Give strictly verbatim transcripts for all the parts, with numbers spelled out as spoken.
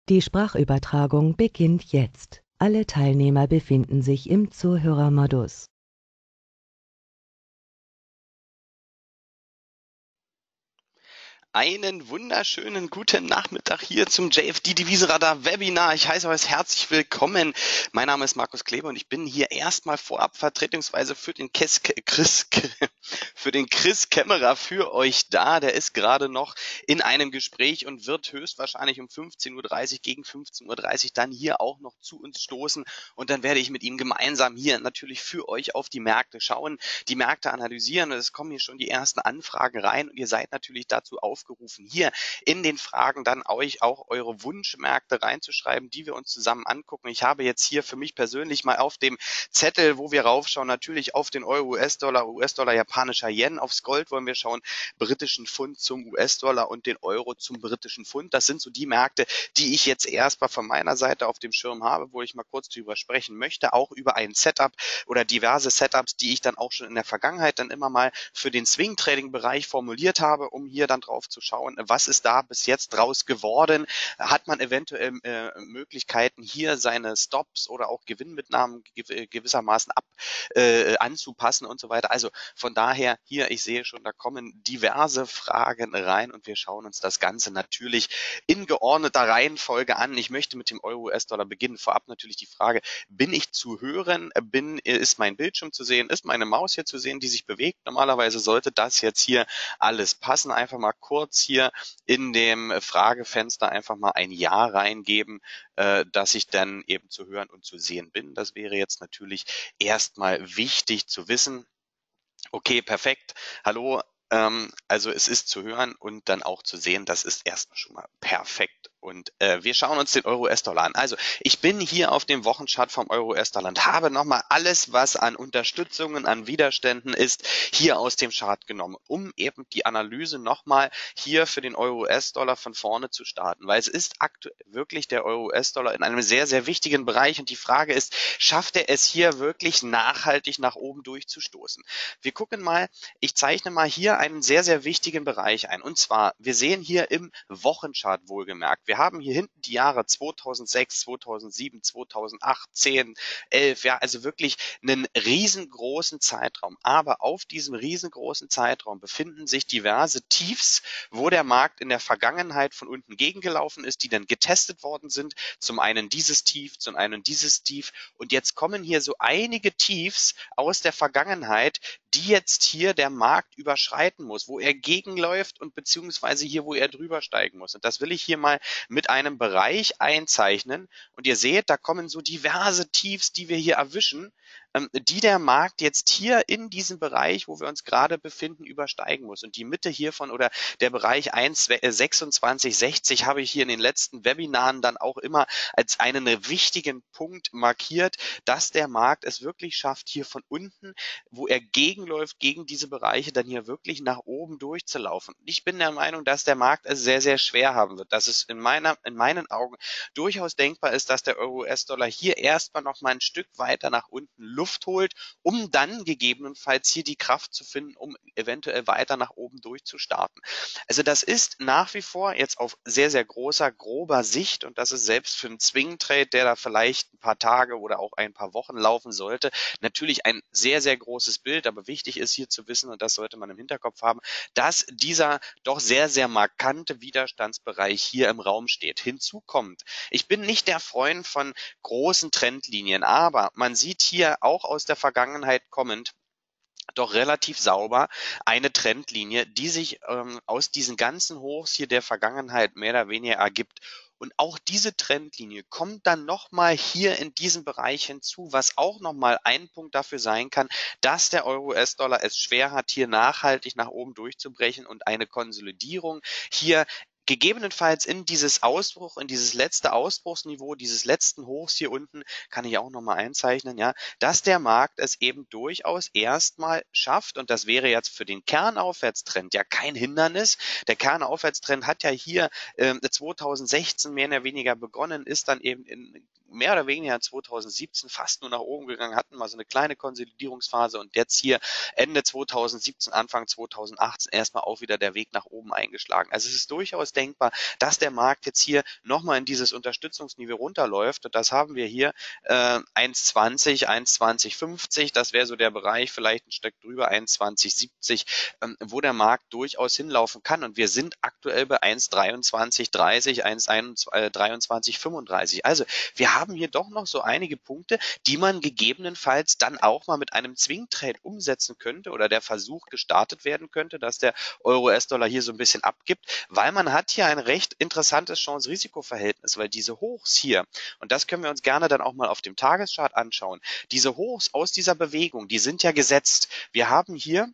Die Sprachübertragung beginnt jetzt. Alle Teilnehmer befinden sich im Zuhörermodus. Einen wunderschönen guten Nachmittag hier zum J F D Devisenradar Webinar. Ich heiße euch herzlich willkommen. Mein Name ist Markus Kleber und ich bin hier erstmal vorab vertretungsweise für den Chris, Chris, für den Chris Kämmerer für euch da. Der ist gerade noch in einem Gespräch und wird höchstwahrscheinlich um fünfzehn Uhr dreißig gegen fünfzehn Uhr dreißig dann hier auch noch zu uns stoßen und dann werde ich mit ihm gemeinsam hier natürlich für euch auf die Märkte schauen, die Märkte analysieren und es kommen hier schon die ersten Anfragen rein und ihr seid natürlich dazu aufgerufen, hier in den Fragen dann euch auch eure Wunschmärkte reinzuschreiben, die wir uns zusammen angucken. Ich habe jetzt hier für mich persönlich mal auf dem Zettel, wo wir raufschauen, natürlich auf den Euro, U S-Dollar, U S-Dollar, japanischer Yen, aufs Gold wollen wir schauen, britischen Pfund zum U S-Dollar und den Euro zum britischen Pfund. Das sind so die Märkte, die ich jetzt erstmal von meiner Seite auf dem Schirm habe, wo ich mal kurz drüber sprechen möchte, auch über ein Setup oder diverse Setups, die ich dann auch schon in der Vergangenheit dann immer mal für den Swing-Trading-Bereich formuliert habe, um hier dann drauf zu schauen, was ist da bis jetzt draus geworden? Hat man eventuell äh, Möglichkeiten, hier seine Stops oder auch Gewinnmitnahmen gewissermaßen ab äh, anzupassen und so weiter. Also von daher hier, ich sehe schon, da kommen diverse Fragen rein und wir schauen uns das Ganze natürlich in geordneter Reihenfolge an. Ich möchte mit dem Euro-U S-Dollar beginnen. Vorab natürlich die Frage, bin ich zu hören? Bin, ist mein Bildschirm zu sehen? Ist meine Maus hier zu sehen, die sich bewegt? Normalerweise sollte das jetzt hier alles passen. Einfach mal kurz hier in dem Fragefenster einfach mal ein Ja reingeben, äh, dass ich dann eben zu hören und zu sehen bin. Das wäre jetzt natürlich erstmal wichtig zu wissen. Okay, perfekt. Hallo. Ähm, also es ist zu hören und dann auch zu sehen. Das ist erstmal schon mal perfekt. Und äh, wir schauen uns den Euro-U S-Dollar an. Also ich bin hier auf dem Wochenchart vom Euro-U S-Dollar und habe nochmal alles, was an Unterstützungen, an Widerständen ist, hier aus dem Chart genommen, um eben die Analyse nochmal hier für den Euro-U S-Dollar von vorne zu starten. Weil es ist aktuell wirklich der Euro-U S-Dollar in einem sehr, sehr wichtigen Bereich. Und die Frage ist, schafft er es hier wirklich nachhaltig nach oben durchzustoßen? Wir gucken mal, ich zeichne mal hier einen sehr, sehr wichtigen Bereich ein. Und zwar, wir sehen hier im Wochenchart wohlgemerkt, wir haben hier hinten die Jahre zweitausendsechs, zweitausendsieben, zweitausendacht, zehn, elf, ja, also wirklich einen riesengroßen Zeitraum. Aber auf diesem riesengroßen Zeitraum befinden sich diverse Tiefs, wo der Markt in der Vergangenheit von unten gegengelaufen ist, die dann getestet worden sind. Zum einen dieses Tief, zum einen dieses Tief. Und jetzt kommen hier so einige Tiefs aus der Vergangenheit, die jetzt hier der Markt überschreiten muss, wo er gegenläuft und beziehungsweise hier, wo er drüber steigen muss. Und das will ich hier mal mit einem Bereich einzeichnen. Und ihr seht, da kommen so diverse Tiefs, die wir hier erwischen, ähm, die der Markt jetzt hier in diesem Bereich, wo wir uns gerade befinden, übersteigen muss. Und die Mitte hiervon oder der Bereich eins sechsundzwanzig sechzig habe ich hier in den letzten Webinaren dann auch immer als einen wichtigen Punkt markiert, dass der Markt es wirklich schafft, hier von unten, wo er gegenläuft, gegen diese Bereiche dann hier wirklich nach oben durchzulaufen. Ich bin der Meinung, dass der Markt es sehr, sehr schwer haben wird, dass es in meiner, in meinen Augen durchaus denkbar ist, dass der Euro-U S-Dollar hier erstmal noch mal ein Stück weiter nach unten Luft holt, um dann gegebenenfalls hier die Kraft zu finden, um eventuell weiter nach oben durchzustarten. Also das ist nach wie vor jetzt auf sehr, sehr großer, grober Sicht und das ist selbst für einen Swing-Trade, der da vielleicht ein paar Tage oder auch ein paar Wochen laufen sollte, natürlich ein sehr, sehr großes Bild, aber wichtig ist hier zu wissen, und das sollte man im Hinterkopf haben, dass dieser doch sehr, sehr markante Widerstandsbereich hier im Raum steht. Hinzu kommt, ich bin nicht der Freund von großen Trendlinien, aber man sieht hier auch aus der Vergangenheit kommend, doch relativ sauber eine Trendlinie, die sich ähm, aus diesen ganzen Hochs hier der Vergangenheit mehr oder weniger ergibt. Und auch diese Trendlinie kommt dann nochmal hier in diesem Bereich hinzu, was auch nochmal ein Punkt dafür sein kann, dass der Euro-U S-Dollar es schwer hat, hier nachhaltig nach oben durchzubrechen und eine Konsolidierung hier gegebenenfalls in dieses Ausbruch, in dieses letzte Ausbruchsniveau, dieses letzten Hochs hier unten, kann ich auch nochmal einzeichnen, ja, dass der Markt es eben durchaus erstmal schafft und das wäre jetzt für den Kernaufwärtstrend ja kein Hindernis. Der Kernaufwärtstrend hat ja hier äh, zweitausendsechzehn mehr oder weniger begonnen, ist dann eben in mehr oder weniger zweitausendsiebzehn fast nur nach oben gegangen, hatten mal so eine kleine Konsolidierungsphase und jetzt hier Ende zweitausendsiebzehn, Anfang zweitausendachtzehn erstmal auch wieder der Weg nach oben eingeschlagen. Also es ist durchaus denkbar, dass der Markt jetzt hier nochmal in dieses Unterstützungsniveau runterläuft und das haben wir hier äh, eins zwanzig, eins zwanzig fünfzig, das wäre so der Bereich, vielleicht ein Stück drüber, eins zwanzig siebzig, ähm, wo der Markt durchaus hinlaufen kann und wir sind aktuell bei eins dreiundzwanzig dreißig, eins dreiundzwanzig fünfunddreißig. Also wir haben hier doch noch so einige Punkte, die man gegebenenfalls dann auch mal mit einem Swing-Trade umsetzen könnte oder der Versuch gestartet werden könnte, dass der Euro-U S-Dollar hier so ein bisschen abgibt, weil man hat hier ein recht interessantes Chance-Risiko-Verhältnis, weil diese Hochs hier, und das können wir uns gerne dann auch mal auf dem Tageschart anschauen, diese Hochs aus dieser Bewegung, die sind ja gesetzt. Wir haben hier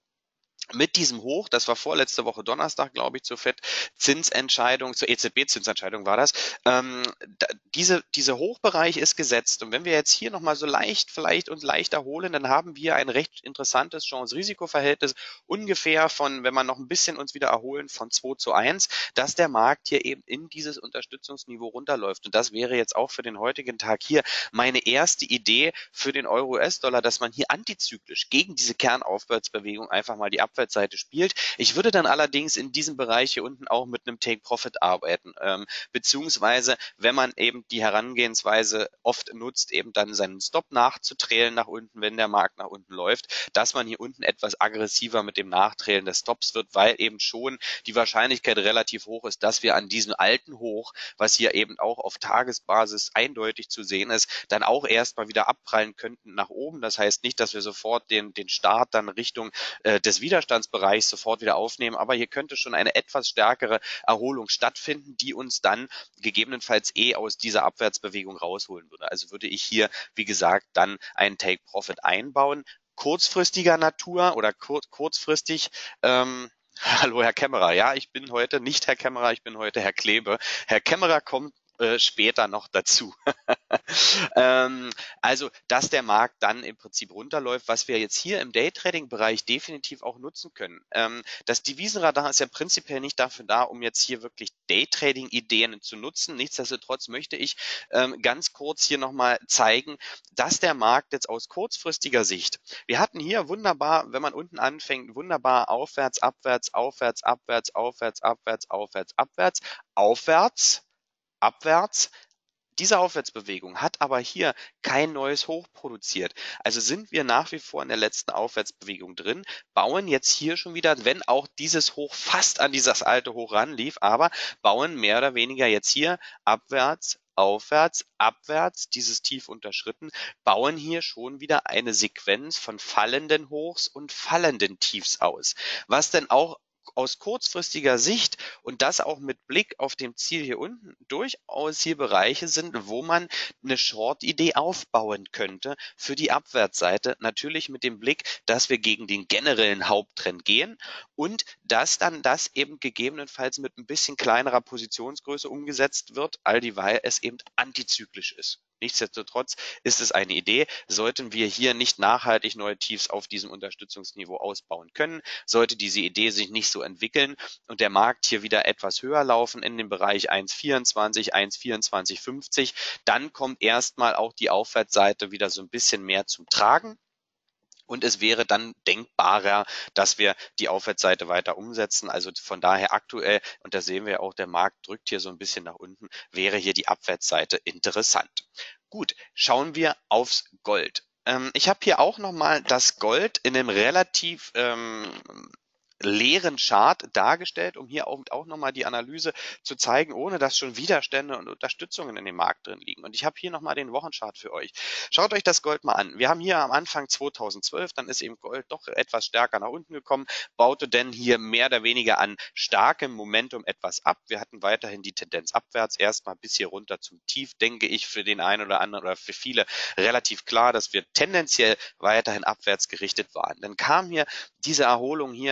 mit diesem Hoch, das war vorletzte Woche Donnerstag, glaube ich, zur Fed-Zinsentscheidung, zur E Z B-Zinsentscheidung war das, ähm, da, diese, dieser Hochbereich ist gesetzt. Und wenn wir jetzt hier nochmal so leicht, vielleicht uns leicht erholen, dann haben wir ein recht interessantes Chance-Risiko-Verhältnis, ungefähr von, wenn man noch ein bisschen uns wieder erholen, von zwei zu eins, dass der Markt hier eben in dieses Unterstützungsniveau runterläuft. Und das wäre jetzt auch für den heutigen Tag hier meine erste Idee für den Euro-U S-Dollar, dass man hier antizyklisch gegen diese Kernaufwärtsbewegung einfach mal die Abwärtsseite spielt. Ich würde dann allerdings in diesem Bereich hier unten auch mit einem Take-Profit arbeiten, ähm, beziehungsweise wenn man eben die Herangehensweise oft nutzt, eben dann seinen Stop nachzuträlen nach unten, wenn der Markt nach unten läuft, dass man hier unten etwas aggressiver mit dem Nachträlen des Stops wird, weil eben schon die Wahrscheinlichkeit relativ hoch ist, dass wir an diesem alten Hoch, was hier eben auch auf Tagesbasis eindeutig zu sehen ist, dann auch erstmal wieder abprallen könnten nach oben. Das heißt nicht, dass wir sofort den, den Start dann Richtung äh, des Widerstandsbereichs sofort wieder aufnehmen, aber hier könnte schon eine etwas stärkere Erholung stattfinden, die uns dann gegebenenfalls eh aus dieser Abwärtsbewegung rausholen würde. Also würde ich hier, wie gesagt, dann einen Take-Profit einbauen, kurzfristiger Natur oder kur kurzfristig, ähm, hallo Herr Kämmerer, ja, ich bin heute nicht Herr Kämmerer, ich bin heute Herr Klebe. Herr Kämmerer kommt äh, später noch dazu. ähm, also, dass der Markt dann im Prinzip runterläuft, was wir jetzt hier im Daytrading-Bereich definitiv auch nutzen können. Ähm, das Devisenradar ist ja prinzipiell nicht dafür da, um jetzt hier wirklich Daytrading-Ideen zu nutzen. Nichtsdestotrotz möchte ich ähm, ganz kurz hier nochmal zeigen, dass der Markt jetzt aus kurzfristiger Sicht, wir hatten hier wunderbar, wenn man unten anfängt, wunderbar aufwärts, abwärts, aufwärts, abwärts, aufwärts, abwärts, aufwärts, abwärts, aufwärts, abwärts. Diese Aufwärtsbewegung hat aber hier kein neues Hoch produziert. Also sind wir nach wie vor in der letzten Aufwärtsbewegung drin, bauen jetzt hier schon wieder, wenn auch dieses Hoch fast an dieses alte Hoch ranlief, aber bauen mehr oder weniger jetzt hier abwärts, aufwärts, abwärts, dieses Tief unterschritten, bauen hier schon wieder eine Sequenz von fallenden Hochs und fallenden Tiefs aus. Was denn auch aus kurzfristiger Sicht und das auch mit Blick auf dem Ziel hier unten durchaus hier Bereiche sind, wo man eine Short-Idee aufbauen könnte für die Abwärtsseite. Natürlich mit dem Blick, dass wir gegen den generellen Haupttrend gehen und dass dann das eben gegebenenfalls mit ein bisschen kleinerer Positionsgröße umgesetzt wird, all dieweil es eben antizyklisch ist. Nichtsdestotrotz ist es eine Idee, sollten wir hier nicht nachhaltig neue Tiefs auf diesem Unterstützungsniveau ausbauen können, sollte diese Idee sich nicht so entwickeln und der Markt hier wieder etwas höher laufen in dem Bereich eins vierundzwanzig, eins vierundzwanzig fünfzig, dann kommt erstmal auch die Aufwärtsseite wieder so ein bisschen mehr zum Tragen. Und es wäre dann denkbarer, dass wir die Aufwärtsseite weiter umsetzen. Also von daher aktuell, und da sehen wir auch, der Markt drückt hier so ein bisschen nach unten, wäre hier die Abwärtsseite interessant. Gut, schauen wir aufs Gold. Ähm, ich habe hier auch nochmal das Gold in einem relativ ähm, leeren Chart dargestellt, um hier auch, auch nochmal die Analyse zu zeigen, ohne dass schon Widerstände und Unterstützungen in dem Markt drin liegen. Und ich habe hier nochmal den Wochenchart für euch. Schaut euch das Gold mal an. Wir haben hier am Anfang zweitausendzwölf, dann ist eben Gold doch etwas stärker nach unten gekommen, baute denn hier mehr oder weniger an starkem Momentum etwas ab. Wir hatten weiterhin die Tendenz abwärts, erstmal bis hier runter zum Tief, denke ich, für den einen oder anderen oder für viele relativ klar, dass wir tendenziell weiterhin abwärts gerichtet waren. Dann kam hier diese Erholung hier ähm,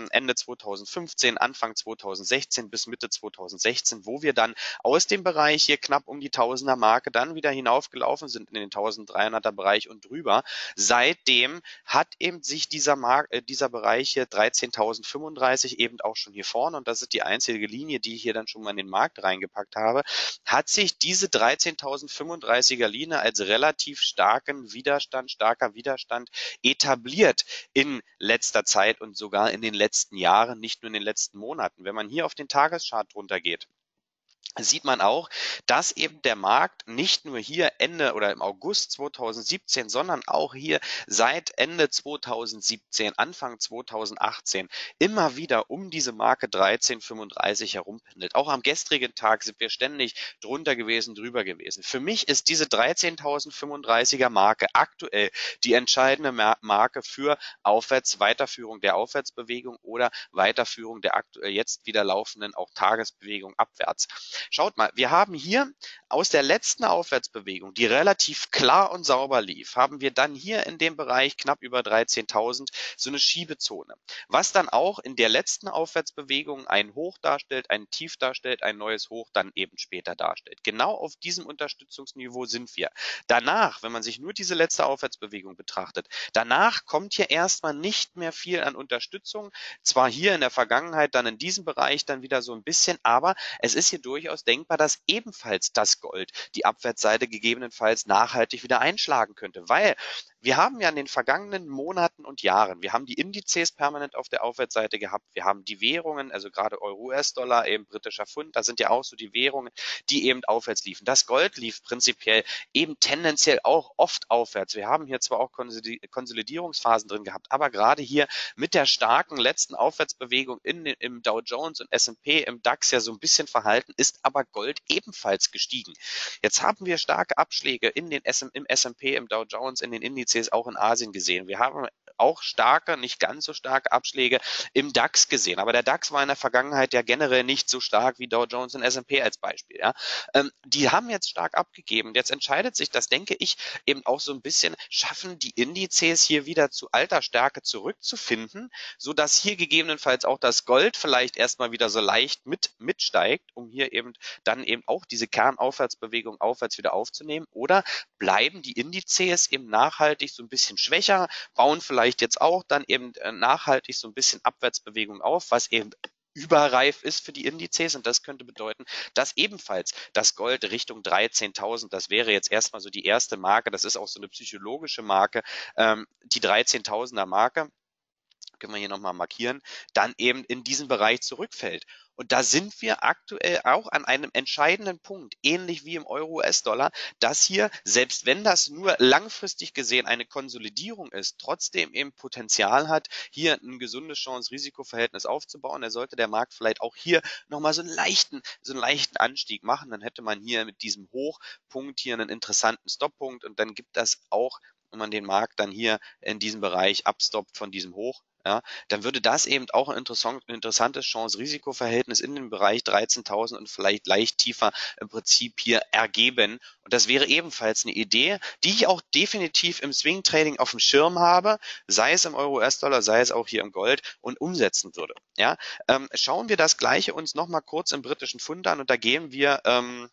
ähm, Ende zweitausendfünfzehn, Anfang zweitausendsechzehn bis Mitte zweitausendsechzehn, wo wir dann aus dem Bereich hier knapp um die Tausender Marke dann wieder hinaufgelaufen sind in den dreizehnhunderter Bereich und drüber. Seitdem hat eben sich dieser, Mark äh, dieser Bereich hier dreizehntausendfünfunddreißig eben auch schon hier vorne, und das ist die einzige Linie, die ich hier dann schon mal in den Markt reingepackt habe, hat sich diese dreizehntausendfünfunddreißiger Linie als relativ starken Widerstand, starker Widerstand etabliert in letzter Zeit und sogar in den letzten Jahren, nicht nur in den letzten Monaten. Wenn man hier auf den Tageschart drunter geht, sieht man auch, dass eben der Markt nicht nur hier Ende oder im August zweitausendsiebzehn, sondern auch hier seit Ende zweitausendsiebzehn, Anfang zweitausendachtzehn immer wieder um diese Marke dreizehntausendfünfunddreißig herumpendelt. Auch am gestrigen Tag sind wir ständig drunter gewesen, drüber gewesen. Für mich ist diese dreizehntausendfünfunddreißiger Marke aktuell die entscheidende Marke für Aufwärts, Weiterführung der Aufwärtsbewegung oder Weiterführung der aktuell jetzt wieder laufenden auch Tagesbewegung abwärts. Schaut mal, wir haben hier aus der letzten Aufwärtsbewegung, die relativ klar und sauber lief, haben wir dann hier in dem Bereich knapp über dreizehntausend so eine Schiebezone, was dann auch in der letzten Aufwärtsbewegung ein Hoch darstellt, ein Tief darstellt, ein neues Hoch dann eben später darstellt. Genau auf diesem Unterstützungsniveau sind wir. Danach, wenn man sich nur diese letzte Aufwärtsbewegung betrachtet, danach kommt hier erstmal nicht mehr viel an Unterstützung, zwar hier in der Vergangenheit dann in diesem Bereich dann wieder so ein bisschen, aber es ist hier durchaus denkbar, dass ebenfalls das Gold die Abwärtsseite gegebenenfalls nachhaltig wieder einschlagen könnte, weil wir haben ja in den vergangenen Monaten und Jahren, wir haben die Indizes permanent auf der Aufwärtsseite gehabt, wir haben die Währungen, also gerade Euro, U S-Dollar, eben britischer Pfund, da sind ja auch so die Währungen, die eben aufwärts liefen. Das Gold lief prinzipiell eben tendenziell auch oft aufwärts. Wir haben hier zwar auch Konsolidierungsphasen drin gehabt, aber gerade hier mit der starken letzten Aufwärtsbewegung in den, im Dow Jones und S und P, im DAX ja so ein bisschen verhalten, ist aber Gold ebenfalls gestiegen. Jetzt haben wir starke Abschläge in den S, im S und P, im Dow Jones, in den Indizes, auch in Asien gesehen. Wir haben auch starke, nicht ganz so starke Abschläge im DAX gesehen. Aber der DAX war in der Vergangenheit ja generell nicht so stark wie Dow Jones und S und P als Beispiel. Ja. Ähm, die haben jetzt stark abgegeben. Jetzt entscheidet sich, das denke ich, eben auch so ein bisschen, schaffen die Indizes hier wieder zu alter Stärke zurückzufinden, sodass hier gegebenenfalls auch das Gold vielleicht erstmal wieder so leicht mit mitsteigt, um hier eben dann eben auch diese Kernaufwärtsbewegung aufwärts wieder aufzunehmen, oder bleiben die Indizes eben nachhaltig so ein bisschen schwächer, bauen vielleicht jetzt auch dann eben nachhaltig so ein bisschen Abwärtsbewegung auf, was eben überreif ist für die Indizes, und das könnte bedeuten, dass ebenfalls das Gold Richtung dreizehntausend, das wäre jetzt erstmal so die erste Marke, das ist auch so eine psychologische Marke, ähm, die dreizehntausender Marke, können wir hier nochmal markieren, dann eben in diesen Bereich zurückfällt. Und da sind wir aktuell auch an einem entscheidenden Punkt, ähnlich wie im Euro-U S-Dollar, dass hier, selbst wenn das nur langfristig gesehen eine Konsolidierung ist, trotzdem eben Potenzial hat, hier ein gesundes Chance-Risiko-Verhältnis aufzubauen. Da sollte der Markt vielleicht auch hier nochmal so einen leichten, so einen leichten Anstieg machen. Dann hätte man hier mit diesem Hochpunkt hier einen interessanten Stoppunkt, und dann gibt das auch, wenn man den Markt dann hier in diesem Bereich abstoppt von diesem Hoch, ja, dann würde das eben auch ein interessantes Chance-Risiko-Verhältnis in dem Bereich dreizehntausend und vielleicht leicht tiefer im Prinzip hier ergeben. Und das wäre ebenfalls eine Idee, die ich auch definitiv im Swing-Trading auf dem Schirm habe, sei es im Euro-U S-Dollar, sei es auch hier im Gold, und umsetzen würde. Ja, ähm, schauen wir das Gleiche uns nochmal kurz im britischen Pfund an, und da gehen wir ähm,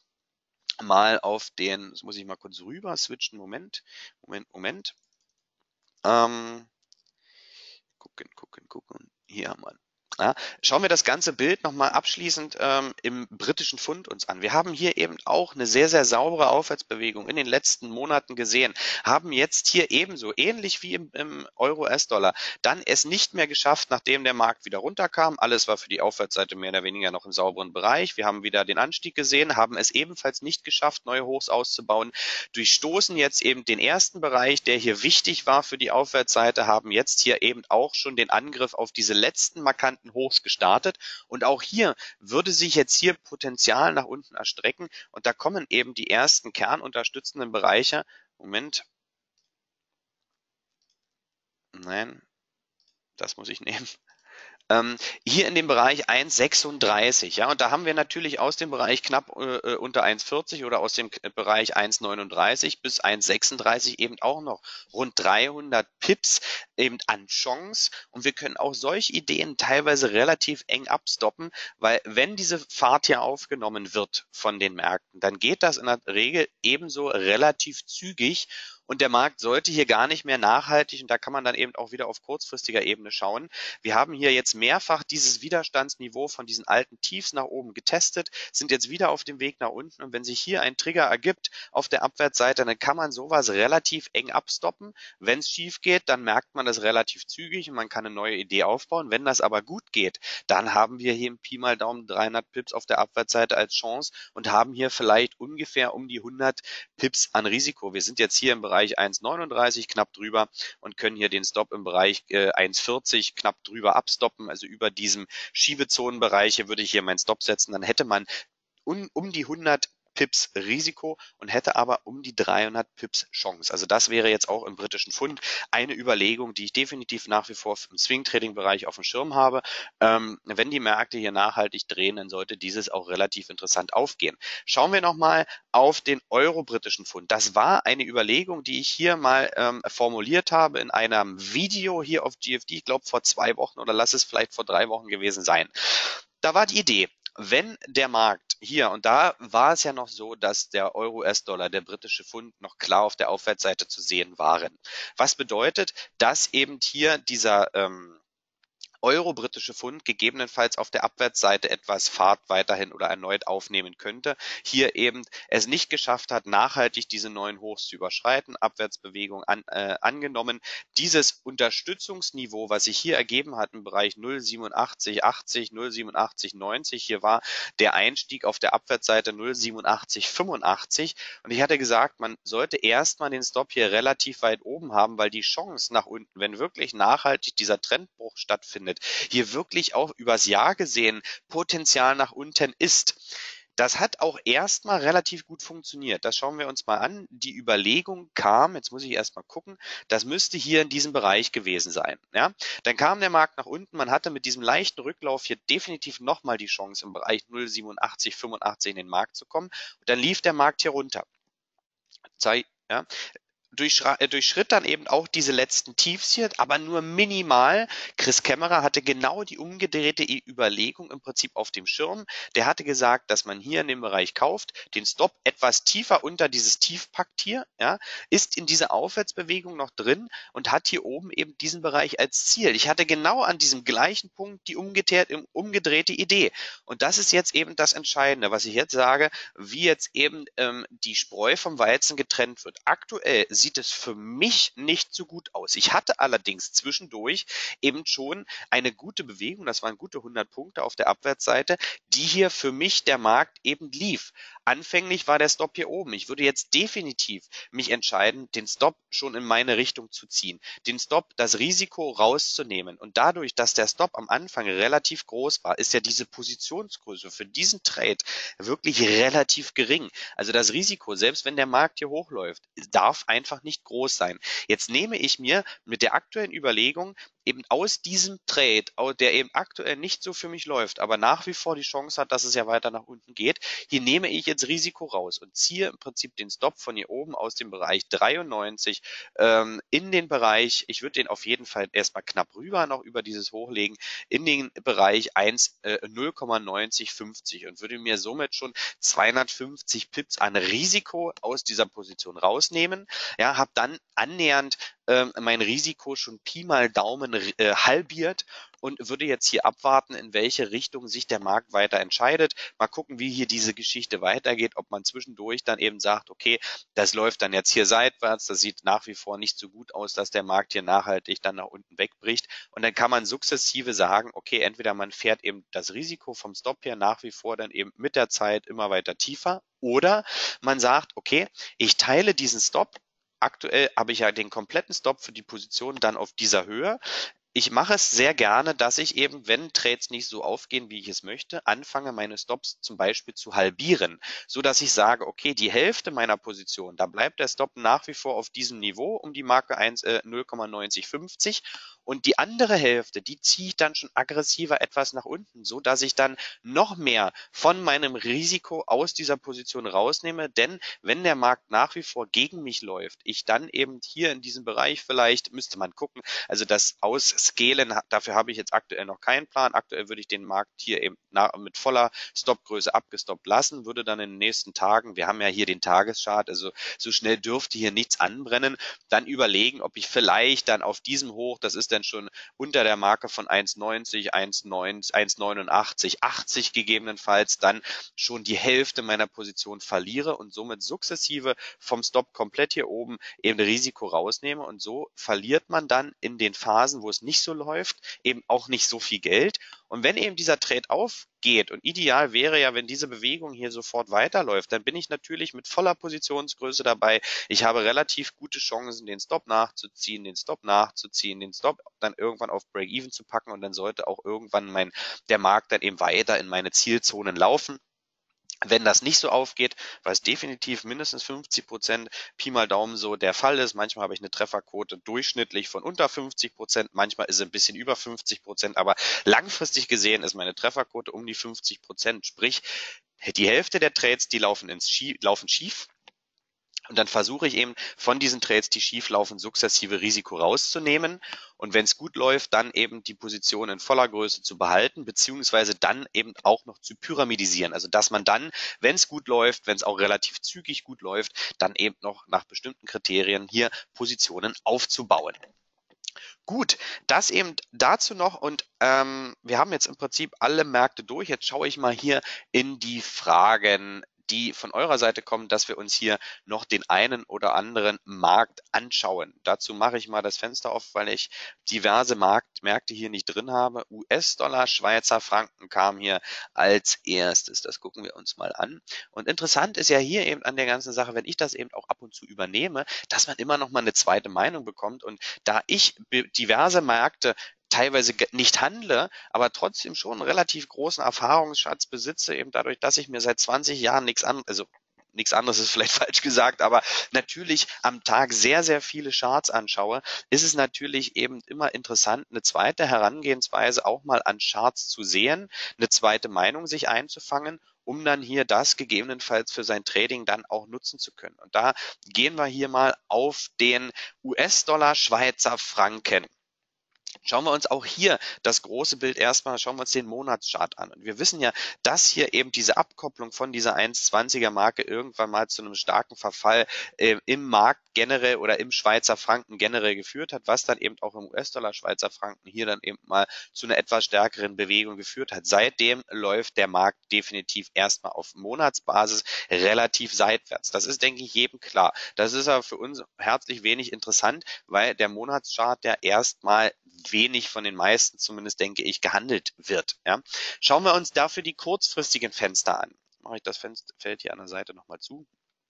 mal auf den, das muss ich mal kurz rüber switchen, Moment, Moment, Moment. Ähm, Gucken, gucken, gucken. Hier haben wir. Ja, schauen wir das ganze Bild nochmal abschließend ähm, im britischen Pfund uns an. Wir haben hier eben auch eine sehr, sehr saubere Aufwärtsbewegung in den letzten Monaten gesehen, haben jetzt hier ebenso, ähnlich wie im, im Euro-U S-Dollar, dann es nicht mehr geschafft, nachdem der Markt wieder runterkam. Alles war für die Aufwärtsseite mehr oder weniger noch im sauberen Bereich. Wir haben wieder den Anstieg gesehen, haben es ebenfalls nicht geschafft, neue Hochs auszubauen, durchstoßen jetzt eben den ersten Bereich, der hier wichtig war für die Aufwärtsseite, haben jetzt hier eben auch schon den Angriff auf diese letzten markanten Hochs gestartet, und auch hier würde sich jetzt hier Potenzial nach unten erstrecken, und da kommen eben die ersten kernunterstützenden Bereiche. Moment. Nein, das muss ich nehmen. Ähm, hier in dem Bereich eins Komma sechsunddreißig, ja, und da haben wir natürlich aus dem Bereich knapp äh, unter eins Komma vierzig oder aus dem K- Bereich eins Komma neununddreißig bis eins Komma sechsunddreißig eben auch noch rund dreihundert Pips eben an Chance, und wir können auch solche Ideen teilweise relativ eng abstoppen, weil wenn diese Fahrt hier aufgenommen wird von den Märkten, dann geht das in der Regel ebenso relativ zügig, und der Markt sollte hier gar nicht mehr nachhaltig, und da kann man dann eben auch wieder auf kurzfristiger Ebene schauen. Wir haben hier jetzt mehrfach dieses Widerstandsniveau von diesen alten Tiefs nach oben getestet, sind jetzt wieder auf dem Weg nach unten, und wenn sich hier ein Trigger ergibt auf der Abwärtsseite, dann kann man sowas relativ eng abstoppen. Wenn es schief geht, dann merkt man das relativ zügig und man kann eine neue Idee aufbauen. Wenn das aber gut geht, dann haben wir hier im Pi mal Daumen dreihundert Pips auf der Abwärtsseite als Chance und haben hier vielleicht ungefähr um die hundert Pips an Risiko. Wir sind jetzt hier im Bereich eins Komma neununddreißig knapp drüber und können hier den Stop im Bereich äh, eins Komma vierzig knapp drüber abstoppen. Also über diesem Schiebezonenbereich hier würde ich hier meinen Stop setzen. Dann hätte man um, um die hundert Pips Risiko und hätte aber um die dreihundert Pips Chance. Also das wäre jetzt auch im britischen Pfund eine Überlegung, die ich definitiv nach wie vor im Swing-Trading-Bereich auf dem Schirm habe. Ähm, wenn die Märkte hier nachhaltig drehen, dann sollte dieses auch relativ interessant aufgehen. Schauen wir nochmal auf den Euro-britischen Pfund. Das war eine Überlegung, die ich hier mal ähm, formuliert habe in einem Video hier auf G F D, ich glaube vor zwei Wochen oder lass es vielleicht vor drei Wochen gewesen sein. Da war die Idee, wenn der Markt hier, und da war es ja noch so, dass der Euro-U S-Dollar, der britische Pfund noch klar auf der Aufwärtsseite zu sehen waren. Was bedeutet, dass eben hier dieser ähm, Euro-britische Pfund gegebenenfalls auf der Abwärtsseite etwas Fahrt weiterhin oder erneut aufnehmen könnte, hier eben es nicht geschafft hat, nachhaltig diese neuen Hochs zu überschreiten, Abwärtsbewegung an, äh, angenommen. Dieses Unterstützungsniveau, was sich hier ergeben hat im Bereich null Komma siebenundachtzig achtzig, null Komma siebenundachtzig neunzig, hier war der Einstieg auf der Abwärtsseite null Komma siebenundachtzig fünfundachtzig, und ich hatte gesagt, man sollte erstmal den Stop hier relativ weit oben haben, weil die Chance nach unten, wenn wirklich nachhaltig dieser Trendbruch stattfindet, hier wirklich auch übers Jahr gesehen Potenzial nach unten ist. Das hat auch erstmal relativ gut funktioniert. Das schauen wir uns mal an. Die Überlegung kam, jetzt muss ich erstmal gucken, das müsste hier in diesem Bereich gewesen sein. Ja? Dann kam der Markt nach unten, man hatte mit diesem leichten Rücklauf hier definitiv nochmal die Chance, im Bereich null Komma siebenundachtzig fünfundachtzig in den Markt zu kommen. Und dann lief der Markt hier runter. Ja? Durchschritt dann eben auch diese letzten Tiefs hier, aber nur minimal. Chris Kämmerer hatte genau die umgedrehte Überlegung im Prinzip auf dem Schirm. Der hatte gesagt, dass man hier in dem Bereich kauft, den Stop etwas tiefer unter dieses Tief packt hier, ja, ist in dieser Aufwärtsbewegung noch drin und hat hier oben eben diesen Bereich als Ziel. Ich hatte genau an diesem gleichen Punkt die umgedrehte, umgedrehte Idee. Und das ist jetzt eben das Entscheidende, was ich jetzt sage, wie jetzt eben ähm, die Spreu vom Weizen getrennt wird. Aktuell sieht es für mich nicht so gut aus. Ich hatte allerdings zwischendurch eben schon eine gute Bewegung, das waren gute hundert Punkte auf der Abwärtsseite, die hier für mich der Markt eben lief. Anfänglich war der Stop hier oben. Ich würde jetzt definitiv mich entscheiden, den Stop schon in meine Richtung zu ziehen, den Stop, das Risiko rauszunehmen, und dadurch, dass der Stop am Anfang relativ groß war, ist ja diese Positionsgröße für diesen Trade wirklich relativ gering. Also das Risiko, selbst wenn der Markt hier hochläuft, darf einfach nicht groß sein. Jetzt nehme ich mir mit der aktuellen Überlegung eben aus diesem Trade, der eben aktuell nicht so für mich läuft, aber nach wie vor die Chance hat, dass es ja weiter nach unten geht, hier nehme ich jetzt Risiko raus und ziehe im Prinzip den Stop von hier oben aus dem Bereich dreiundneunzig ähm, in den Bereich, ich würde den auf jeden Fall erstmal knapp rüber noch über dieses hochlegen, in den Bereich eins, äh, null Komma neunzig fünfzig, und würde mir somit schon zweihundertfünfzig Pips an Risiko aus dieser Position rausnehmen. Ja, habe dann annähernd äh, mein Risiko schon Pi mal Daumen äh, halbiert und würde jetzt hier abwarten, in welche Richtung sich der Markt weiter entscheidet. Mal gucken, wie hier diese Geschichte weitergeht, ob man zwischendurch dann eben sagt, okay, das läuft dann jetzt hier seitwärts, das sieht nach wie vor nicht so gut aus, dass der Markt hier nachhaltig dann nach unten wegbricht, und dann kann man sukzessive sagen, okay, entweder man fährt eben das Risiko vom Stop her nach wie vor dann eben mit der Zeit immer weiter tiefer, oder man sagt, okay, ich teile diesen Stop. Aktuell habe ich ja den kompletten Stop für die Position dann auf dieser Höhe. ich mache es sehr gerne, dass ich eben, wenn Trades nicht so aufgehen, wie ich es möchte, anfange, meine Stops zum Beispiel zu halbieren, so dass ich sage, okay, die Hälfte meiner Position, da bleibt der Stop nach wie vor auf diesem Niveau um die Marke eins, äh, null Komma neunzig fünfzig und die andere Hälfte, die ziehe ich dann schon aggressiver etwas nach unten, so dass ich dann noch mehr von meinem Risiko aus dieser Position rausnehme, denn wenn der Markt nach wie vor gegen mich läuft, ich dann eben hier in diesem Bereich vielleicht, müsste man gucken, also das Ausscalen, dafür habe ich jetzt aktuell noch keinen Plan. Aktuell würde ich den Markt hier eben mit voller Stopgröße abgestoppt lassen, würde dann in den nächsten Tagen, wir haben ja hier den Tageschart, also so schnell dürfte hier nichts anbrennen, dann überlegen, ob ich vielleicht dann auf diesem Hoch, das ist dann schon unter der Marke von eins neunzig, eins neunundachtzig, achtzig gegebenenfalls, dann schon die Hälfte meiner Position verliere und somit sukzessive vom Stop komplett hier oben eben Risiko rausnehme und so verliert man dann in den Phasen, wo es nicht so läuft, eben auch nicht so viel Geld. Und wenn eben dieser Trade aufgeht und ideal wäre ja, wenn diese Bewegung hier sofort weiterläuft, dann bin ich natürlich mit voller Positionsgröße dabei. Ich habe relativ gute Chancen, den Stop nachzuziehen, den Stop nachzuziehen, den Stop dann irgendwann auf Break-Even zu packen und dann sollte auch irgendwann mein, der Markt dann eben weiter in meine Zielzonen laufen. Wenn das nicht so aufgeht, was definitiv mindestens fünfzig Prozent Pi mal Daumen so der Fall ist, manchmal habe ich eine Trefferquote durchschnittlich von unter fünfzig Prozent, manchmal ist es ein bisschen über fünfzig Prozent, aber langfristig gesehen ist meine Trefferquote um die fünfzig Prozent, sprich die Hälfte der Trades, die laufen, ins Schief, laufen schief. Und dann versuche ich eben von diesen Trades, die schief laufen, sukzessive Risiko rauszunehmen. Und wenn es gut läuft, dann eben die Position in voller Größe zu behalten, beziehungsweise dann eben auch noch zu pyramidisieren. Also dass man dann, wenn es gut läuft, wenn es auch relativ zügig gut läuft, dann eben noch nach bestimmten Kriterien hier Positionen aufzubauen. Gut, das eben dazu noch und ähm, wir haben jetzt im Prinzip alle Märkte durch. Jetzt schaue ich mal hier in die Fragen, die von eurer Seite kommen, dass wir uns hier noch den einen oder anderen Markt anschauen. Dazu mache ich mal das Fenster auf, weil ich diverse Markt, Märkte hier nicht drin habe. U S-Dollar, Schweizer Franken kam hier als erstes. Das gucken wir uns mal an. Und interessant ist ja hier eben an der ganzen Sache, wenn ich das eben auch ab und zu übernehme, dass man immer noch mal eine zweite Meinung bekommt. Und da ich diverse Märkte teilweise nicht handle, aber trotzdem schon einen relativ großen Erfahrungsschatz besitze, eben dadurch, dass ich mir seit zwanzig Jahren nichts anderes, also nichts anderes ist vielleicht falsch gesagt, aber natürlich am Tag sehr, sehr viele Charts anschaue, ist es natürlich eben immer interessant, eine zweite Herangehensweise auch mal an Charts zu sehen, eine zweite Meinung sich einzufangen, um dann hier das gegebenenfalls für sein Trading dann auch nutzen zu können. Und da gehen wir hier mal auf den U S-Dollar, Schweizer Franken. Schauen wir uns auch hier das große Bild erstmal, schauen wir uns den Monatschart an. Und wir wissen ja, dass hier eben diese Abkopplung von dieser eins zwanziger Marke irgendwann mal zu einem starken Verfall äh, im Markt generell oder im Schweizer Franken generell geführt hat, was dann eben auch im U S-Dollar Schweizer Franken hier dann eben mal zu einer etwas stärkeren Bewegung geführt hat. Seitdem läuft der Markt definitiv erstmal auf Monatsbasis relativ seitwärts. Das ist, denke ich, jedem klar. Das ist aber für uns herzlich wenig interessant, weil der Monatschart ja erstmal wenig von den meisten, zumindest denke ich, gehandelt wird. Ja. Schauen wir uns dafür die kurzfristigen Fenster an. Mache ich das Fenster, Feld hier an der Seite nochmal zu.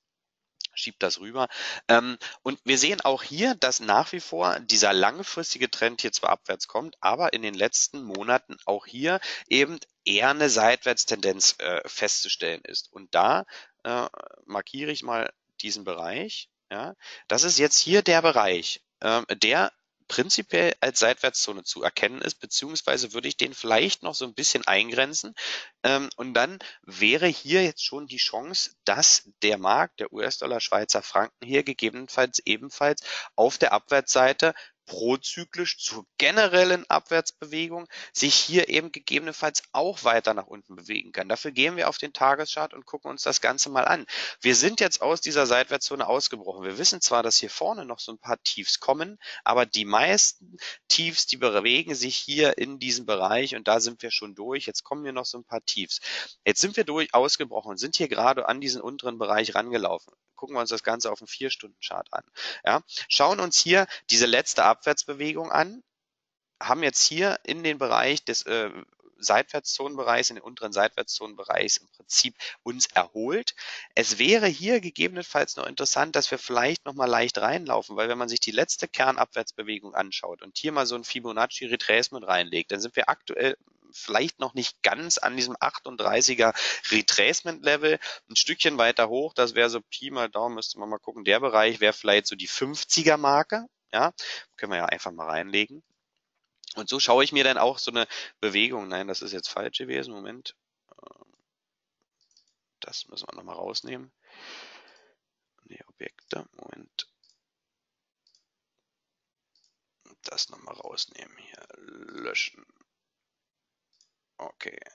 Schiebt das rüber. Ähm, und wir sehen auch hier, dass nach wie vor dieser langfristige Trend hier zwar abwärts kommt, aber in den letzten Monaten auch hier eben eher eine Seitwärtstendenz äh, festzustellen ist. Und da äh, markiere ich mal diesen Bereich. Ja. Das ist jetzt hier der Bereich, äh, der prinzipiell als Seitwärtszone zu erkennen ist, beziehungsweise würde ich den vielleicht noch so ein bisschen eingrenzen. Ähm, und dann wäre hier jetzt schon die Chance, dass der Markt, der U S-Dollar, Schweizer Franken hier gegebenenfalls ebenfalls auf der Abwärtsseite prozyklisch zur generellen Abwärtsbewegung sich hier eben gegebenenfalls auch weiter nach unten bewegen kann. Dafür gehen wir auf den Tageschart und gucken uns das Ganze mal an. Wir sind jetzt aus dieser Seitwärtszone ausgebrochen. Wir wissen zwar, dass hier vorne noch so ein paar Tiefs kommen, aber die meisten Tiefs, die bewegen sich hier in diesem Bereich und da sind wir schon durch. Jetzt kommen hier noch so ein paar Tiefs. Jetzt sind wir durch ausgebrochen und sind hier gerade an diesen unteren Bereich rangelaufen. Gucken wir uns das Ganze auf dem vier Stunden Chart an. Ja, schauen uns hier diese letzte Abwärtsbewegung an, haben jetzt hier in den Bereich des äh, Seitwärtszonenbereichs, in den unteren Seitwärtszonenbereichs im Prinzip uns erholt. Es wäre hier gegebenenfalls noch interessant, dass wir vielleicht noch mal leicht reinlaufen, weil wenn man sich die letzte Kernabwärtsbewegung anschaut und hier mal so ein Fibonacci Retracement reinlegt, dann sind wir aktuell vielleicht noch nicht ganz an diesem achtunddreißiger Retracement Level, ein Stückchen weiter hoch, das wäre so Pi mal Daumen, müsste man mal gucken, der Bereich wäre vielleicht so die fünfziger Marke, ja, können wir ja einfach mal reinlegen. Und so schaue ich mir dann auch so eine Bewegung, nein, das ist jetzt falsch gewesen, Moment, das müssen wir nochmal rausnehmen. Nee, Objekte, Moment. Das nochmal rausnehmen hier, löschen. Okay.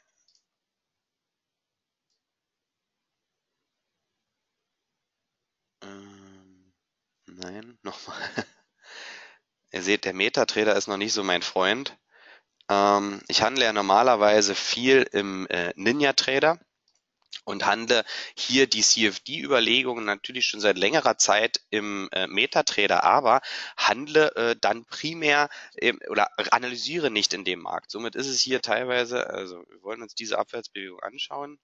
Ähm, nein, nochmal. Ihr seht, der Metatrader ist noch nicht so mein Freund. Ähm, ich handle ja normalerweise viel im äh, Ninja-Trader und handle hier die C F D-Überlegungen natürlich schon seit längerer Zeit im äh, Metatrader, aber handle äh, dann primär äh, oder analysiere nicht in dem Markt. Somit ist es hier teilweise, also wir wollen uns diese Abwärtsbewegung anschauen.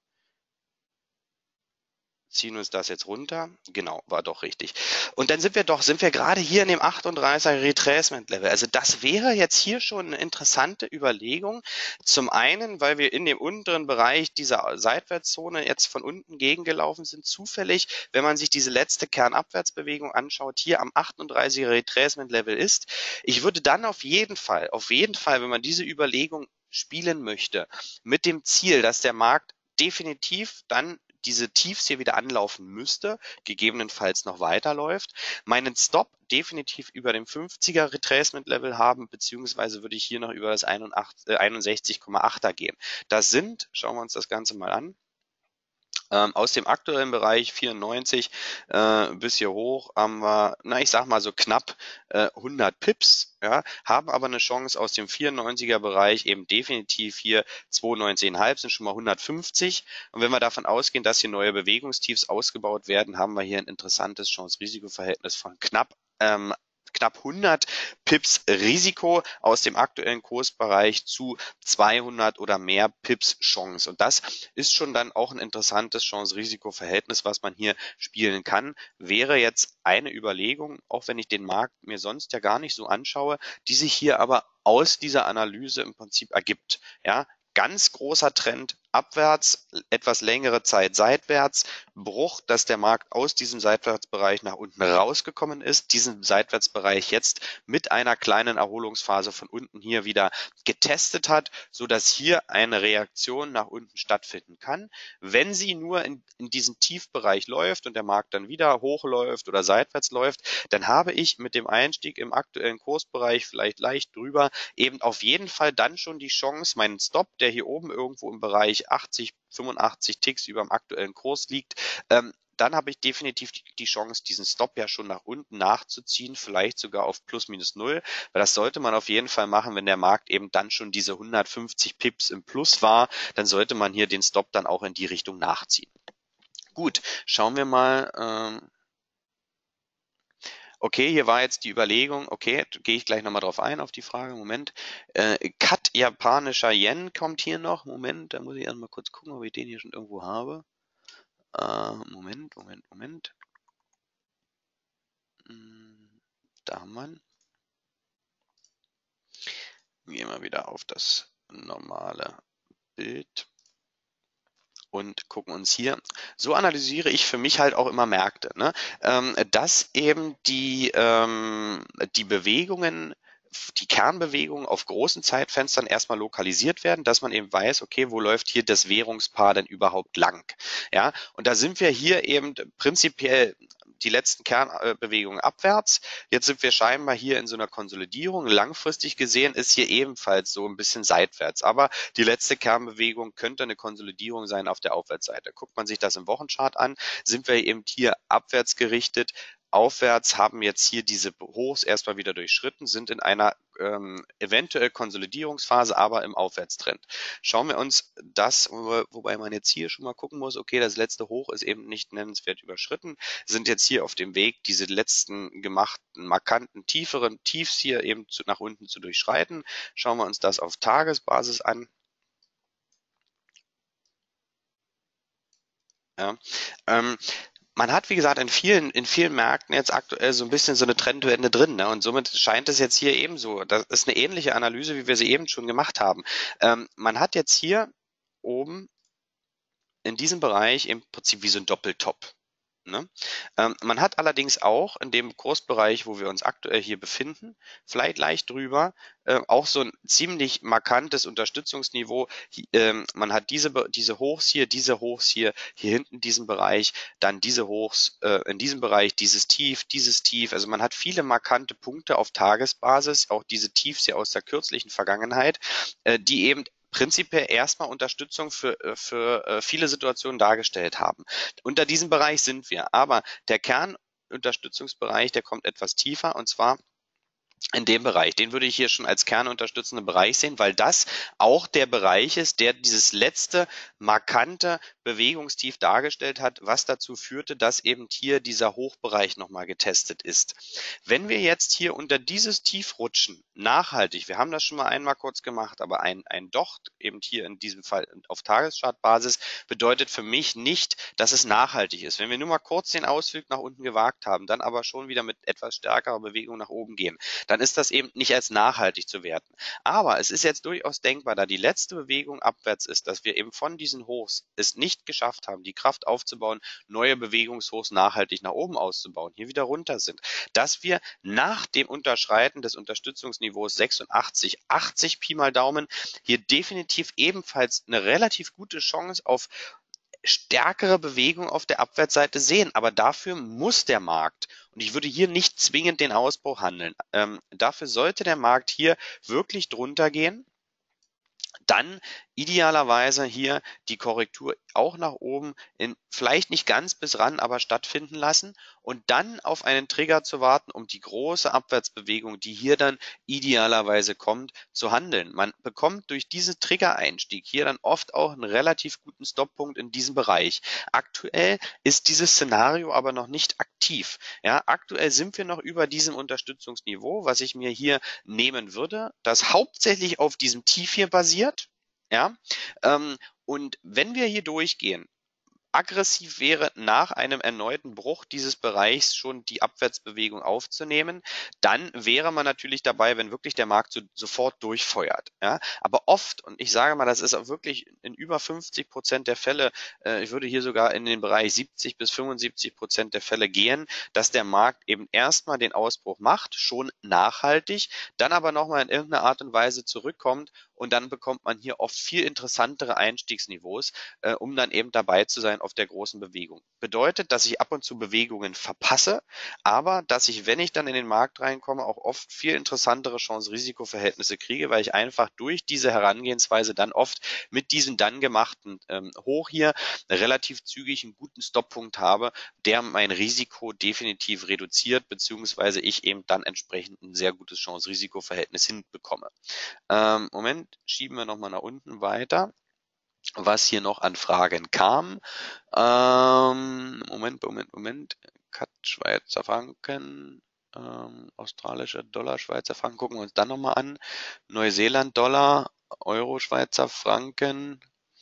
Ziehen uns das jetzt runter. Genau, war doch richtig. Und dann sind wir doch, sind wir gerade hier in dem achtunddreißiger Retracement Level. Also das wäre jetzt hier schon eine interessante Überlegung. Zum einen, weil wir in dem unteren Bereich dieser Seitwärtszone jetzt von unten gegengelaufen sind, zufällig, wenn man sich diese letzte Kernabwärtsbewegung anschaut, hier am achtunddreißiger Retracement Level ist. Ich würde dann auf jeden Fall, auf jeden Fall, wenn man diese Überlegung spielen möchte, mit dem Ziel, dass der Markt definitiv dann diese Tiefs hier wieder anlaufen müsste, gegebenenfalls noch weiterläuft, meinen Stop definitiv über dem fünfziger Retracement Level haben, beziehungsweise würde ich hier noch über das einundsechzig Komma achter gehen. Das sind, schauen wir uns das Ganze mal an, ähm, aus dem aktuellen Bereich vierundneunzig äh, bis hier hoch haben wir, na ich sag mal so knapp äh, hundert Pips, ja, haben aber eine Chance aus dem vierundneunziger Bereich eben definitiv hier zweiundneunzig Komma fünf sind schon mal hundertfünfzig, und wenn wir davon ausgehen, dass hier neue Bewegungstiefs ausgebaut werden, haben wir hier ein interessantes Chance-Risiko-Verhältnis von knapp ähm, knapp hundert Pips Risiko aus dem aktuellen Kursbereich zu zweihundert oder mehr Pips Chance. Und das ist schon dann auch ein interessantes Chance-Risiko-Verhältnis, was man hier spielen kann. Wäre jetzt eine Überlegung, auch wenn ich den Markt mir sonst ja gar nicht so anschaue, die sich hier aber aus dieser Analyse im Prinzip ergibt. Ja, ganz großer Trend abwärts, etwas längere Zeit seitwärts, Bruch, dass der Markt aus diesem Seitwärtsbereich nach unten rausgekommen ist, diesen Seitwärtsbereich jetzt mit einer kleinen Erholungsphase von unten hier wieder getestet hat, so dass hier eine Reaktion nach unten stattfinden kann. Wenn sie nur in, in diesen Tiefbereich läuft und der Markt dann wieder hochläuft oder seitwärts läuft, dann habe ich mit dem Einstieg im aktuellen Kursbereich vielleicht leicht drüber eben auf jeden Fall dann schon die Chance, meinen Stop, der hier oben irgendwo im Bereich achtzig, fünfundachtzig Ticks über dem aktuellen Kurs liegt, ähm, dann habe ich definitiv die Chance, diesen Stop ja schon nach unten nachzuziehen, vielleicht sogar auf plus minus null, weil das sollte man auf jeden Fall machen, wenn der Markt eben dann schon diese hundertfünfzig Pips im Plus war, dann sollte man hier den Stop dann auch in die Richtung nachziehen. Gut, schauen wir mal. Ähm Okay, hier war jetzt die Überlegung, okay, gehe ich gleich nochmal drauf ein, auf die Frage, Moment. Äh, Cut japanischer Yen kommt hier noch, Moment, da muss ich erstmal kurz gucken, ob ich den hier schon irgendwo habe. Äh, Moment, Moment, Moment. Hm, da haben wir ihn. Gehen wir wieder auf das normale Bild und gucken uns hier, so analysiere ich für mich halt auch immer Märkte, ne? ähm, dass eben die, ähm, die Bewegungen, die Kernbewegungen auf großen Zeitfenstern erstmal lokalisiert werden, dass man eben weiß, okay, wo läuft hier das Währungspaar denn überhaupt lang? Ja, und da sind wir hier eben prinzipiell die letzten Kernbewegungen abwärts. Jetzt sind wir scheinbar hier in so einer Konsolidierung. Langfristig gesehen ist hier ebenfalls so ein bisschen seitwärts. Aber die letzte Kernbewegung könnte eine Konsolidierung sein auf der Aufwärtsseite. Guckt man sich das im Wochenchart an, sind wir eben hier abwärts gerichtet. Aufwärts, haben jetzt hier diese Hochs erstmal wieder durchschritten, sind in einer ähm, eventuell Konsolidierungsphase, aber im Aufwärtstrend. Schauen wir uns das, wobei man jetzt hier schon mal gucken muss, okay, das letzte Hoch ist eben nicht nennenswert überschritten, sind jetzt hier auf dem Weg, diese letzten gemachten, markanten, tieferen Tiefs hier eben zu, nach unten zu durchschreiten. Schauen wir uns das auf Tagesbasis an. Ja. Ähm, man hat, wie gesagt, in vielen, in vielen Märkten jetzt aktuell so ein bisschen so eine Trendwende drin, ne? Und somit scheint es jetzt hier ebenso. Das ist eine ähnliche Analyse, wie wir sie eben schon gemacht haben. Ähm, man hat jetzt hier oben in diesem Bereich im Prinzip wie so ein Doppeltop. Ne? Ähm, man hat allerdings auch in dem Kursbereich, wo wir uns aktuell hier befinden, vielleicht leicht drüber, äh, auch so ein ziemlich markantes Unterstützungsniveau. Hi- ähm, man hat diese, Be- diese Hochs hier, diese Hochs hier, hier hinten diesen Bereich, dann diese Hochs äh, in diesem Bereich, dieses Tief, dieses Tief. Also man hat viele markante Punkte auf Tagesbasis, auch diese Tiefs hier aus der kürzlichen Vergangenheit, äh, die eben prinzipiell erstmal Unterstützung für, äh, für äh, viele Situationen dargestellt haben. Unter diesem Bereich sind wir, aber der Kernunterstützungsbereich, der kommt etwas tiefer, und zwar in dem Bereich. Den würde ich hier schon als kernunterstützenden Bereich sehen, weil das auch der Bereich ist, der dieses letzte markante Bewegungstief dargestellt hat, was dazu führte, dass eben hier dieser Hochbereich nochmal getestet ist. Wenn wir jetzt hier unter dieses Tief rutschen, nachhaltig, wir haben das schon mal einmal kurz gemacht, aber ein, ein Docht, eben hier in diesem Fall auf Tageschartbasis, bedeutet für mich nicht, dass es nachhaltig ist. Wenn wir nur mal kurz den Ausflug nach unten gewagt haben, dann aber schon wieder mit etwas stärkerer Bewegung nach oben gehen, dann ist das eben nicht als nachhaltig zu werten. Aber es ist jetzt durchaus denkbar, da die letzte Bewegung abwärts ist, dass wir eben von diesen Hochs es nicht geschafft haben, die Kraft aufzubauen, neue Bewegungshochs nachhaltig nach oben auszubauen, hier wieder runter sind, dass wir nach dem Unterschreiten des Unterstützungsniveaus sechsundachtzig, achtzig Pi mal Daumen hier definitiv ebenfalls eine relativ gute Chance auf stärkere Bewegung auf der Abwärtsseite sehen. Aber dafür muss der Markt, und ich würde hier nicht zwingend den Ausbruch handeln, ähm, dafür sollte der Markt hier wirklich drunter gehen. Dann idealerweise hier die Korrektur auch nach oben in vielleicht nicht ganz bis ran, aber stattfinden lassen und dann auf einen Trigger zu warten, um die große Abwärtsbewegung, die hier dann idealerweise kommt, zu handeln. Man bekommt durch diesen Trigger-Einstieg hier dann oft auch einen relativ guten Stoppunkt in diesem Bereich. Aktuell ist dieses Szenario aber noch nicht aktiv. Ja, aktuell sind wir noch über diesem Unterstützungsniveau, was ich mir hier nehmen würde, das hauptsächlich auf diesem Tief hier basiert. Ja, ähm, und wenn wir hier durchgehen, aggressiv wäre, nach einem erneuten Bruch dieses Bereichs schon die Abwärtsbewegung aufzunehmen, dann wäre man natürlich dabei, wenn wirklich der Markt so, sofort durchfeuert. Ja? Aber oft, und ich sage mal, das ist auch wirklich in über fünfzig Prozent der Fälle, äh, ich würde hier sogar in den Bereich siebzig bis fünfundsiebzig Prozent der Fälle gehen, dass der Markt eben erstmal den Ausbruch macht, schon nachhaltig, dann aber nochmal in irgendeiner Art und Weise zurückkommt, und dann bekommt man hier oft viel interessantere Einstiegsniveaus, äh, um dann eben dabei zu sein auf der großen Bewegung. Bedeutet, dass ich ab und zu Bewegungen verpasse, aber dass ich, wenn ich dann in den Markt reinkomme, auch oft viel interessantere Chance-Risiko-Verhältnisse kriege, weil ich einfach durch diese Herangehensweise dann oft mit diesem dann gemachten ähm, Hoch hier relativ zügig einen guten Stoppunkt habe, der mein Risiko definitiv reduziert, beziehungsweise ich eben dann entsprechend ein sehr gutes Chance-Risiko-Verhältnis hinbekomme. Ähm, Moment, schieben wir nochmal nach unten weiter, was hier noch an Fragen kam. Ähm, Moment, Moment, Moment. Cut Schweizer Franken, ähm, australischer Dollar, Schweizer Franken. Gucken wir uns dann nochmal an. Neuseeland Dollar, Euro, Schweizer Franken,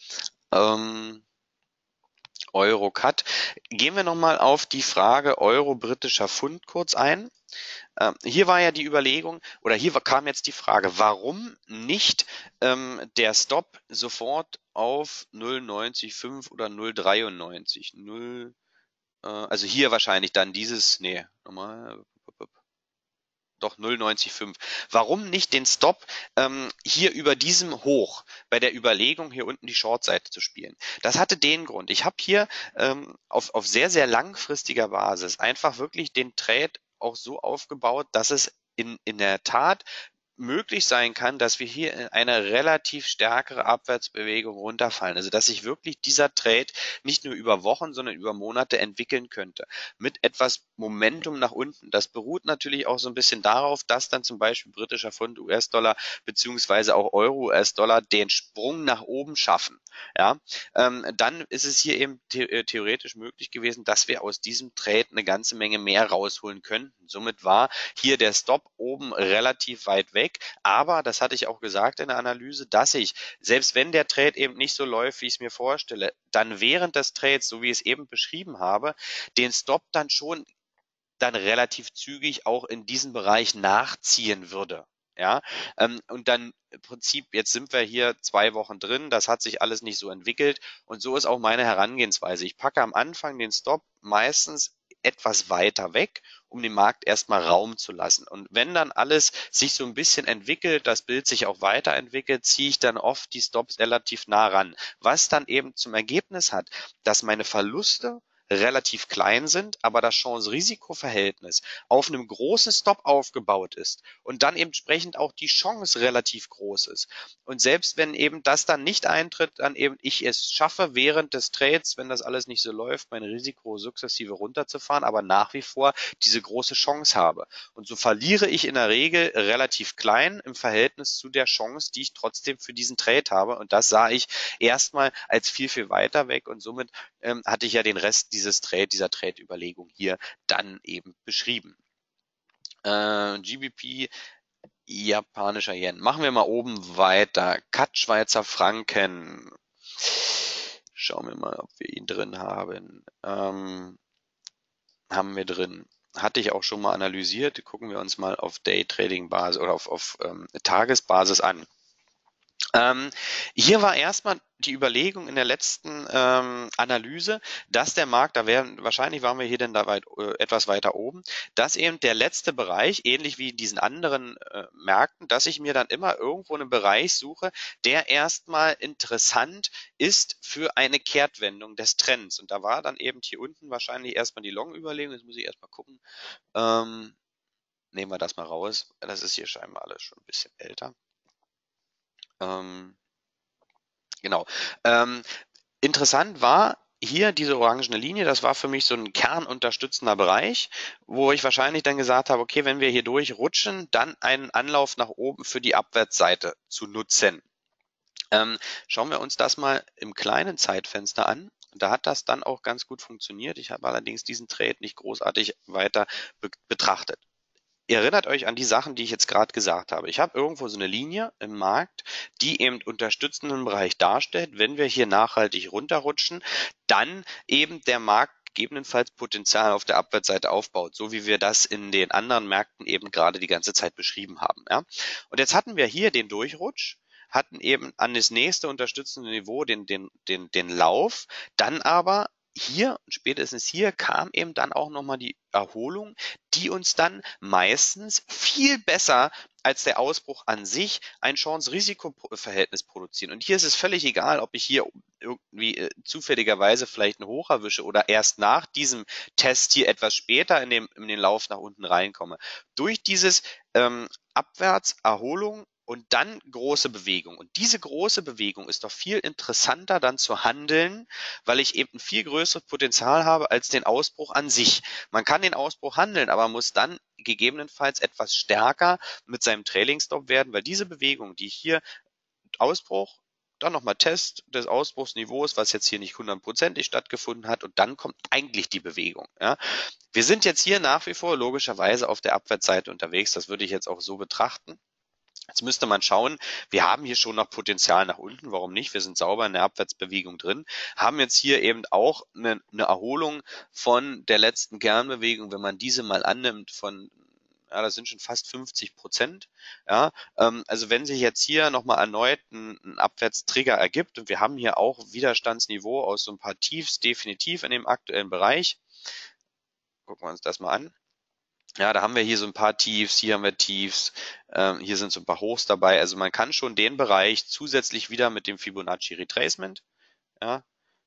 ähm, Euro Cut. Gehen wir nochmal auf die Frage Euro britischer Pfund kurz ein. Ähm, hier war ja die Überlegung, oder hier kam jetzt die Frage, warum nicht ähm, der Stop sofort auf null Komma fünfundneunzig oder null Komma dreiundneunzig? null, äh, also hier wahrscheinlich dann dieses, nee, nochmal, doch null Komma fünfundneunzig. Warum nicht den Stop ähm, hier über diesem Hoch bei der Überlegung, hier unten die Shortseite zu spielen? Das hatte den Grund. Ich habe hier ähm, auf, auf sehr, sehr langfristiger Basis einfach wirklich den Trade auch so aufgebaut, dass es in, in der Tat möglich sein kann, dass wir hier in eine relativ stärkere Abwärtsbewegung runterfallen. Also dass sich wirklich dieser Trade nicht nur über Wochen, sondern über Monate entwickeln könnte. Mit etwas Momentum nach unten. Das beruht natürlich auch so ein bisschen darauf, dass dann zum Beispiel britischer Pfund, U S-Dollar beziehungsweise auch Euro, U S-Dollar den Sprung nach oben schaffen. Ja, ähm, dann ist es hier eben the theoretisch möglich gewesen, dass wir aus diesem Trade eine ganze Menge mehr rausholen könnten. Somit war hier der Stop oben relativ weit weg. weg. Aber, das hatte ich auch gesagt in der Analyse, dass ich, selbst wenn der Trade eben nicht so läuft, wie ich es mir vorstelle, dann während des Trades, so wie ich es eben beschrieben habe, den Stop dann schon dann relativ zügig auch in diesen Bereich nachziehen würde. Ja, ähm, und dann im Prinzip, jetzt sind wir hier zwei Wochen drin, das hat sich alles nicht so entwickelt und so ist auch meine Herangehensweise. Ich packe am Anfang den Stop meistens etwas weiter weg, um dem Markt erstmal Raum zu lassen. Und wenn dann alles sich so ein bisschen entwickelt, das Bild sich auch weiterentwickelt, ziehe ich dann oft die Stops relativ nah ran. Was dann eben zum Ergebnis hat, dass meine Verluste relativ klein sind, aber das Chance-Risiko-Verhältnis auf einem großen Stop aufgebaut ist und dann entsprechend auch die Chance relativ groß ist. Und selbst wenn eben das dann nicht eintritt, dann eben ich es schaffe, während des Trades, wenn das alles nicht so läuft, mein Risiko sukzessive runterzufahren, aber nach wie vor diese große Chance habe. Und so verliere ich in der Regel relativ klein im Verhältnis zu der Chance, die ich trotzdem für diesen Trade habe. Und das sah ich erstmal als viel, viel weiter weg und somit ähm, hatte ich ja den Rest dieses Trade, dieser Trade-Überlegung hier dann eben beschrieben. Äh, G B P, japanischer Yen. Machen wir mal oben weiter. C A T Schweizer Franken. Schauen wir mal, ob wir ihn drin haben. Ähm, haben wir drin. Hatte ich auch schon mal analysiert. Gucken wir uns mal auf Day-Trading-Basis oder auf, auf ähm, Tagesbasis an. Ähm, hier war erstmal die Überlegung in der letzten ähm, Analyse, dass der Markt, da wären, wahrscheinlich waren wir hier denn da weit, äh, etwas weiter oben, dass eben der letzte Bereich, ähnlich wie in diesen anderen äh, Märkten, dass ich mir dann immer irgendwo einen Bereich suche, der erstmal interessant ist für eine Kehrtwendung des Trends. Und da war dann eben hier unten wahrscheinlich erstmal die Long-Überlegung, jetzt muss ich erstmal gucken, ähm, nehmen wir das mal raus, das ist hier scheinbar alles schon ein bisschen älter. Ähm, Genau. Ähm, interessant war hier diese orangene Linie, das war für mich so ein kernunterstützender Bereich, wo ich wahrscheinlich dann gesagt habe, okay, wenn wir hier durchrutschen, dann einen Anlauf nach oben für die Abwärtsseite zu nutzen. Ähm, schauen wir uns das mal im kleinen Zeitfenster an. Da hat das dann auch ganz gut funktioniert. Ich habe allerdings diesen Trade nicht großartig weiter be betrachtet. Ihr erinnert euch an die Sachen, die ich jetzt gerade gesagt habe. Ich habe irgendwo so eine Linie im Markt, die eben unterstützenden Bereich darstellt. Wenn wir hier nachhaltig runterrutschen, dann eben der Markt gegebenenfalls Potenzial auf der Abwärtsseite aufbaut, so wie wir das in den anderen Märkten eben gerade die ganze Zeit beschrieben haben. Ja? Und jetzt hatten wir hier den Durchrutsch, hatten eben an das nächste unterstützende Niveau den, den, den, den Lauf, dann aber hier, spätestens hier, kam eben dann auch nochmal die Erholung, die uns dann meistens viel besser als der Ausbruch an sich ein Chance-Risiko-Verhältnis produzieren. Und hier ist es völlig egal, ob ich hier irgendwie äh, zufälligerweise vielleicht einen Hoch erwische oder erst nach diesem Test hier etwas später in, dem, in den Lauf nach unten reinkomme. Durch dieses ähm, Abwärts, Erholung und dann große Bewegung. Und diese große Bewegung ist doch viel interessanter dann zu handeln, weil ich eben ein viel größeres Potenzial habe als den Ausbruch an sich. Man kann den Ausbruch handeln, aber muss dann gegebenenfalls etwas stärker mit seinem Trailing-Stop werden, weil diese Bewegung, die ich hier Ausbruch, dann nochmal Test des Ausbruchsniveaus, was jetzt hier nicht hundertprozentig stattgefunden hat und dann kommt eigentlich die Bewegung. Ja. Wir sind jetzt hier nach wie vor logischerweise auf der Abwärtsseite unterwegs, das würde ich jetzt auch so betrachten. Jetzt müsste man schauen, wir haben hier schon noch Potenzial nach unten, warum nicht? Wir sind sauber in der Abwärtsbewegung drin, haben jetzt hier eben auch eine, eine Erholung von der letzten Kernbewegung, wenn man diese mal annimmt von, ja, das sind schon fast fünfzig Prozent, ja, ähm, also wenn sich jetzt hier nochmal erneut ein, ein Abwärtstrigger ergibt und wir haben hier auch Widerstandsniveau aus so ein paar Tiefs definitiv in dem aktuellen Bereich, gucken wir uns das mal an. Ja, da haben wir hier so ein paar Tiefs, hier haben wir Tiefs, ähm, hier sind so ein paar Hochs dabei. Also man kann schon den Bereich zusätzlich wieder mit dem Fibonacci Retracement, ja,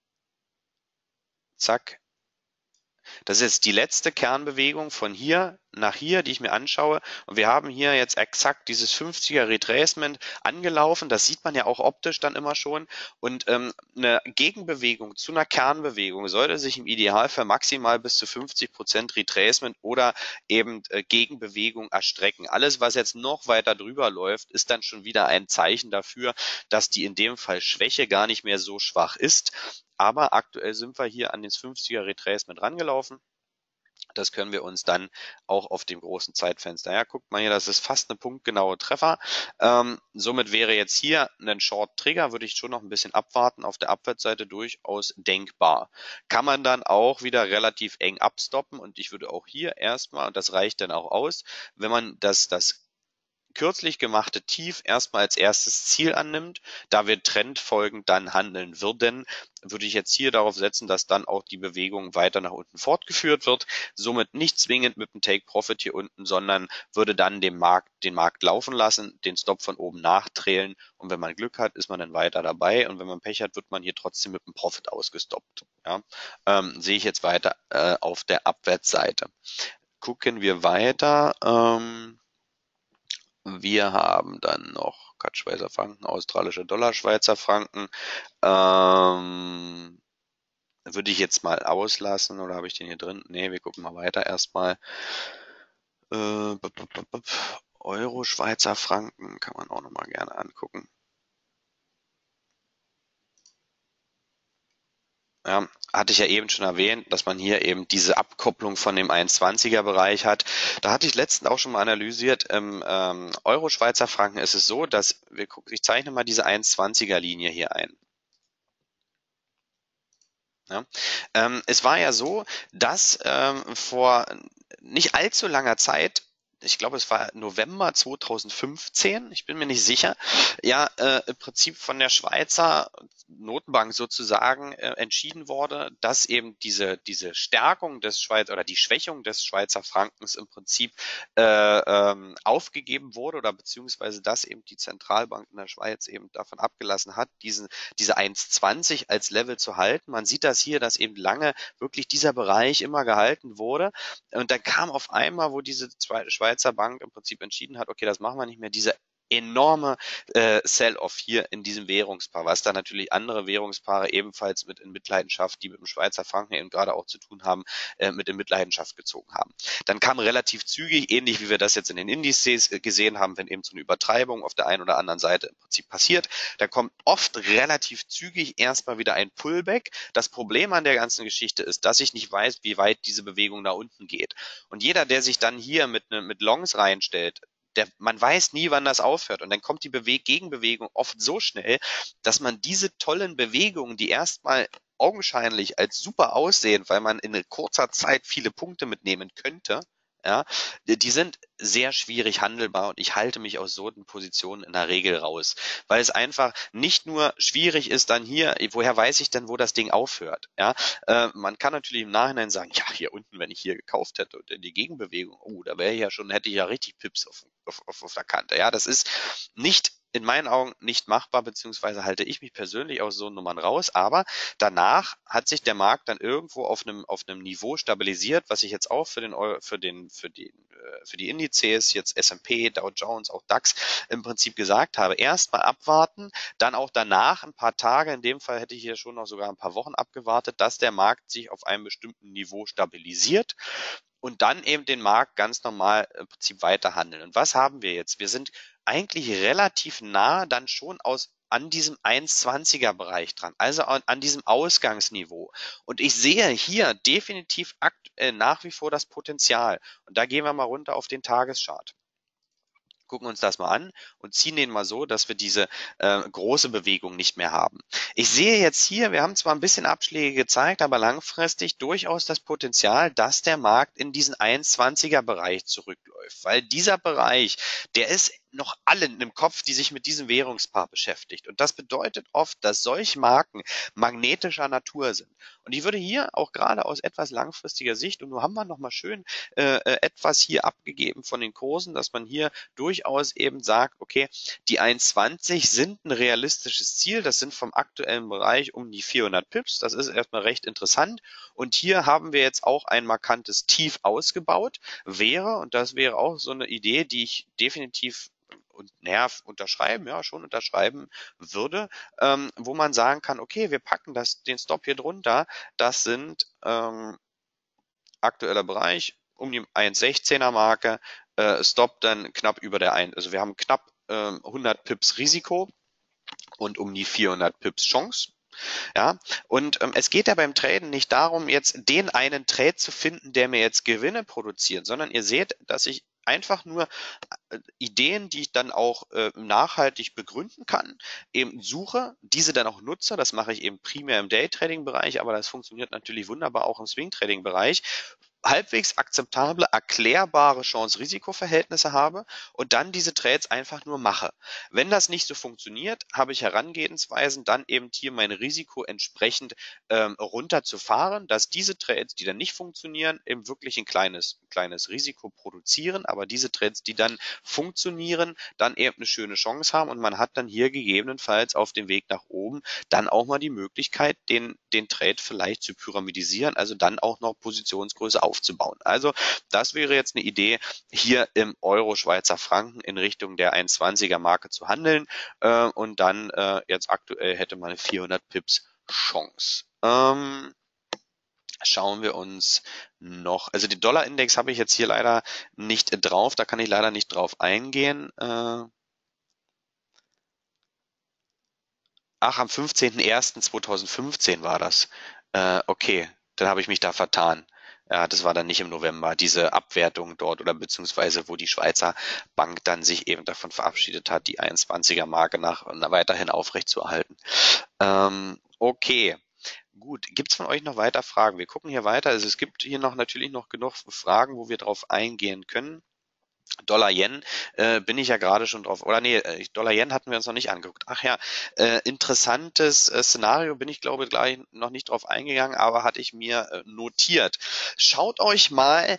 zack. Das ist jetzt die letzte Kernbewegung von hier nach hier, die ich mir anschaue. Und wir haben hier jetzt exakt dieses fünfziger Retracement angelaufen. Das sieht man ja auch optisch dann immer schon. Und ähm, eine Gegenbewegung zu einer Kernbewegung sollte sich im Idealfall maximal bis zu fünfzig Prozent Retracement oder eben äh, Gegenbewegung erstrecken. Alles, was jetzt noch weiter drüber läuft, ist dann schon wieder ein Zeichen dafür, dass die in dem Fall Schwäche gar nicht mehr so schwach ist. Aber aktuell sind wir hier an den fünfziger Retracement rangelaufen. Das können wir uns dann auch auf dem großen Zeitfenster. Ja, guckt mal hier, das ist fast eine punktgenaue Treffer. Ähm, somit wäre jetzt hier ein Short-Trigger, würde ich schon noch ein bisschen abwarten, auf der Abwärtsseite durchaus denkbar. Kann man dann auch wieder relativ eng abstoppen und ich würde auch hier erstmal, und das reicht dann auch aus, wenn man das, das kürzlich gemachte Tief erstmal als erstes Ziel annimmt, da wir trendfolgend dann handeln würden, würde ich jetzt hier darauf setzen, dass dann auch die Bewegung weiter nach unten fortgeführt wird, somit nicht zwingend mit dem Take Profit hier unten, sondern würde dann den Markt, den Markt laufen lassen, den Stop von oben nachtrailen und wenn man Glück hat, ist man dann weiter dabei und wenn man Pech hat, wird man hier trotzdem mit dem Profit ausgestoppt. Ja, ähm, sehe ich jetzt weiter äh, auf der Abwärtsseite. Gucken wir weiter. Ähm, Wir haben dann noch C A D Schweizer Franken, australische Dollar, Schweizer Franken. Ähm, würde ich jetzt mal auslassen oder habe ich den hier drin? Ne, wir gucken mal weiter erstmal. Äh, Euro, Schweizer Franken kann man auch nochmal gerne angucken. Ja, hatte ich ja eben schon erwähnt, dass man hier eben diese Abkopplung von dem eins zwanziger Bereich hat. Da hatte ich letztens auch schon mal analysiert, im ähm, Euro-Schweizer Franken ist es so, dass wir gucken, ich zeichne mal diese eins zwanziger Linie hier ein. Ja. Ähm, es war ja so, dass ähm, vor nicht allzu langer Zeit, ich glaube, es war November zweitausendfünfzehn, ich bin mir nicht sicher, ja, äh, im Prinzip von der Schweizer Notenbank sozusagen äh, entschieden wurde, dass eben diese, diese Stärkung des Schweiz oder die Schwächung des Schweizer Frankens im Prinzip äh, ähm, aufgegeben wurde oder beziehungsweise dass eben die Zentralbank in der Schweiz eben davon abgelassen hat, diesen, diese eins zwanzig als Level zu halten. Man sieht das hier, dass eben lange wirklich dieser Bereich immer gehalten wurde. Und dann kam auf einmal, wo diese Schweizer Bank im Prinzip entschieden hat, okay, das machen wir nicht mehr, diese enorme äh, Sell-off hier in diesem Währungspaar, was da natürlich andere Währungspaare ebenfalls mit in Mitleidenschaft, die mit dem Schweizer Franken eben gerade auch zu tun haben, äh, mit in Mitleidenschaft gezogen haben. Dann kam relativ zügig, ähnlich wie wir das jetzt in den Indizes äh, gesehen haben, wenn eben so eine Übertreibung auf der einen oder anderen Seite im Prinzip passiert, da kommt oft relativ zügig erstmal wieder ein Pullback. Das Problem an der ganzen Geschichte ist, dass ich nicht weiß, wie weit diese Bewegung nach unten geht. Und jeder, der sich dann hier mit, ne, mit Longs reinstellt, der, man weiß nie, wann das aufhört. Und dann kommt die Bewe Gegenbewegung oft so schnell, dass man diese tollen Bewegungen, die erstmal augenscheinlich als super aussehen, weil man in kurzer Zeit viele Punkte mitnehmen könnte, ja, die sind sehr schwierig handelbar und ich halte mich aus so einen Positionen in der Regel raus, weil es einfach nicht nur schwierig ist dann hier, woher weiß ich denn, wo das Ding aufhört, ja, äh, man kann natürlich im Nachhinein sagen, ja, hier unten, wenn ich hier gekauft hätte und in die Gegenbewegung, oh, da wäre ich ja schon, hätte ich ja richtig Pips auf, auf, auf, auf der Kante, ja, das ist nicht in meinen Augen nicht machbar, beziehungsweise halte ich mich persönlich aus so Nummern raus, aber danach hat sich der Markt dann irgendwo auf einem, auf einem Niveau stabilisiert, was ich jetzt auch für den, für den, für den, für die Indizes, jetzt S und P, Dow Jones, auch DAX im Prinzip gesagt habe. Erstmal abwarten, dann auch danach ein paar Tage, in dem Fall hätte ich hier schon noch sogar ein paar Wochen abgewartet, dass der Markt sich auf einem bestimmten Niveau stabilisiert und dann eben den Markt ganz normal im Prinzip weiter handeln. Und was haben wir jetzt? Wir sind eigentlich relativ nah dann schon aus an diesem eins zwanziger Bereich dran, also an, an diesem Ausgangsniveau. Und ich sehe hier definitiv aktuell nach wie vor das Potenzial. Und da gehen wir mal runter auf den Tageschart. Gucken uns das mal an und ziehen den mal so, dass wir diese äh, große Bewegung nicht mehr haben. Ich sehe jetzt hier, wir haben zwar ein bisschen Abschläge gezeigt, aber langfristig durchaus das Potenzial, dass der Markt in diesen eins zwanziger Bereich zurückläuft, weil dieser Bereich, der ist noch allen im Kopf, die sich mit diesem Währungspaar beschäftigt. Und das bedeutet oft, dass solche Marken magnetischer Natur sind. Und ich würde hier auch gerade aus etwas langfristiger Sicht, und nur haben wir nochmal schön äh, etwas hier abgegeben von den Kursen, dass man hier durchaus eben sagt, okay, die eins zwanzig sind ein realistisches Ziel, das sind vom aktuellen Bereich um die vierhundert Pips, das ist erstmal recht interessant und hier haben wir jetzt auch ein markantes Tief ausgebaut, wäre, und das wäre auch so eine Idee, die ich definitiv und naja, unterschreiben, ja, schon unterschreiben würde, ähm, wo man sagen kann, okay, wir packen das, den Stop hier drunter, das sind ähm, aktueller Bereich um die eins sechzehner Marke, äh, Stop dann knapp über der eins, also wir haben knapp ähm, hundert Pips Risiko und um die vierhundert Pips Chance. Ja, und ähm, es geht ja beim Traden nicht darum, jetzt den einen Trade zu finden, der mir jetzt Gewinne produziert, sondern ihr seht, dass ich einfach nur äh, Ideen, die ich dann auch äh, nachhaltig begründen kann, eben suche, diese dann auch nutze. Das mache ich eben primär im Daytrading-Bereich, aber das funktioniert natürlich wunderbar auch im Swing-Trading-Bereich. Halbwegs akzeptable, erklärbare Chance-Risiko-Verhältnisse habe und dann diese Trades einfach nur mache. Wenn das nicht so funktioniert, habe ich Herangehensweisen, dann eben hier mein Risiko entsprechend ähm, runterzufahren, dass diese Trades, die dann nicht funktionieren, eben wirklich ein kleines, kleines Risiko produzieren, aber diese Trades, die dann funktionieren, dann eben eine schöne Chance haben und man hat dann hier gegebenenfalls auf dem Weg nach oben dann auch mal die Möglichkeit, den, den Trade vielleicht zu pyramidisieren, also dann auch noch Positionsgröße aufzubauen. Also das wäre jetzt eine Idee, hier im Euro Schweizer Franken in Richtung der eins Komma zwanziger Marke zu handeln äh, und dann äh, jetzt aktuell hätte man vierhundert Pips Chance. Ähm, Schauen wir uns noch, also den Dollar-Index habe ich jetzt hier leider nicht drauf, da kann ich leider nicht drauf eingehen. Äh, ach, am fünfzehnten ersten zweitausendfünfzehn war das. Äh, okay, dann habe ich mich da vertan. Ja, das war dann nicht im November, diese Abwertung dort oder beziehungsweise wo die Schweizer Bank dann sich eben davon verabschiedet hat, die eins Komma zwanziger Marke nach, nach weiterhin aufrechtzuerhalten. Ähm, okay. Gut, gibt es von euch noch weiter Fragen? Wir gucken hier weiter. Also es gibt hier noch natürlich noch genug Fragen, wo wir drauf eingehen können. Dollar-Yen äh, bin ich ja gerade schon drauf. Oder nee, äh, Dollar-Yen hatten wir uns noch nicht angeguckt. Ach ja, äh, interessantes äh, Szenario, bin ich glaube gleich noch nicht drauf eingegangen, aber hatte ich mir äh, notiert. Schaut euch mal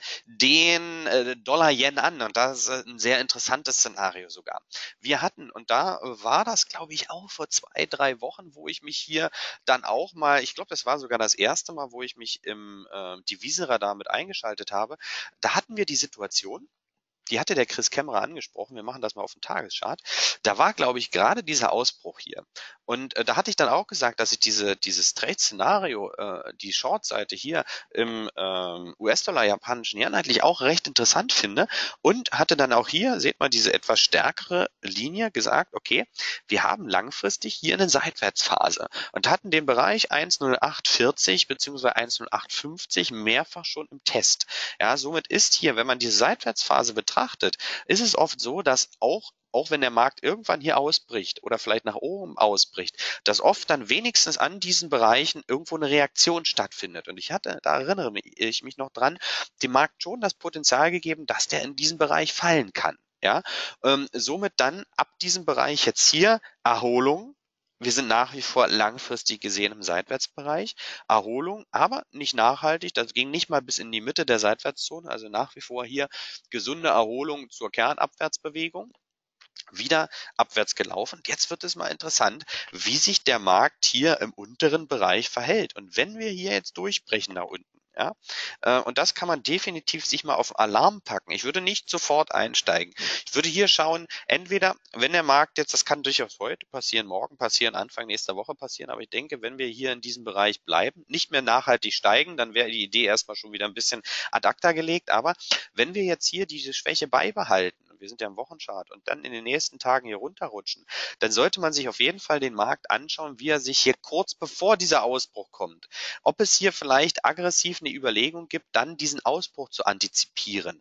den äh, Dollar-Yen an und das ist äh, ein sehr interessantes Szenario sogar. Wir hatten, und da war das glaube ich auch vor zwei, drei Wochen, wo ich mich hier dann auch mal, ich glaube das war sogar das erste Mal, wo ich mich im äh, Devisenradar mit eingeschaltet habe, da hatten wir die Situation, die hatte der Chris Kämmerer angesprochen, wir machen das mal auf den Tageschart. Da war, glaube ich, gerade dieser Ausbruch hier. Und äh, da hatte ich dann auch gesagt, dass ich diese, dieses Trade-Szenario, äh, die Short-Seite hier im ähm, U S-Dollar japanischen Yen eigentlich auch recht interessant finde und hatte dann auch hier, seht mal, diese etwas stärkere Linie gesagt, okay, wir haben langfristig hier eine Seitwärtsphase und hatten den Bereich eins Komma null acht vierzig bzw. eins Komma null acht fünfzig mehrfach schon im Test. Ja, somit ist hier, wenn man diese Seitwärtsphase betrachtet, ist es oft so, dass auch auch wenn der Markt irgendwann hier ausbricht oder vielleicht nach oben ausbricht, dass oft dann wenigstens an diesen Bereichen irgendwo eine Reaktion stattfindet. Und ich hatte, da erinnere ich mich noch dran, dem Markt schon das Potenzial gegeben, dass der in diesen Bereich fallen kann. Ja, ähm, somit dann ab diesem Bereich jetzt hier Erholung. Wir sind nach wie vor langfristig gesehen im Seitwärtsbereich. Erholung, aber nicht nachhaltig. Das ging nicht mal bis in die Mitte der Seitwärtszone. Also nach wie vor hier gesunde Erholung zur Kernabwärtsbewegung. Wieder abwärts gelaufen. Jetzt wird es mal interessant, wie sich der Markt hier im unteren Bereich verhält. Und wenn wir hier jetzt durchbrechen nach unten, ja, äh, und das kann man definitiv sich mal auf Alarm packen. Ich würde nicht sofort einsteigen. Ich würde hier schauen, entweder, wenn der Markt jetzt, das kann durchaus heute passieren, morgen passieren, Anfang nächster Woche passieren, aber ich denke, wenn wir hier in diesem Bereich bleiben, nicht mehr nachhaltig steigen, dann wäre die Idee erstmal schon wieder ein bisschen ad acta gelegt. Aber wenn wir jetzt hier diese Schwäche beibehalten, wir sind ja im Wochenchart und dann in den nächsten Tagen hier runterrutschen, dann sollte man sich auf jeden Fall den Markt anschauen, wie er sich hier kurz bevor dieser Ausbruch kommt, ob es hier vielleicht aggressiv eine Überlegung gibt, dann diesen Ausbruch zu antizipieren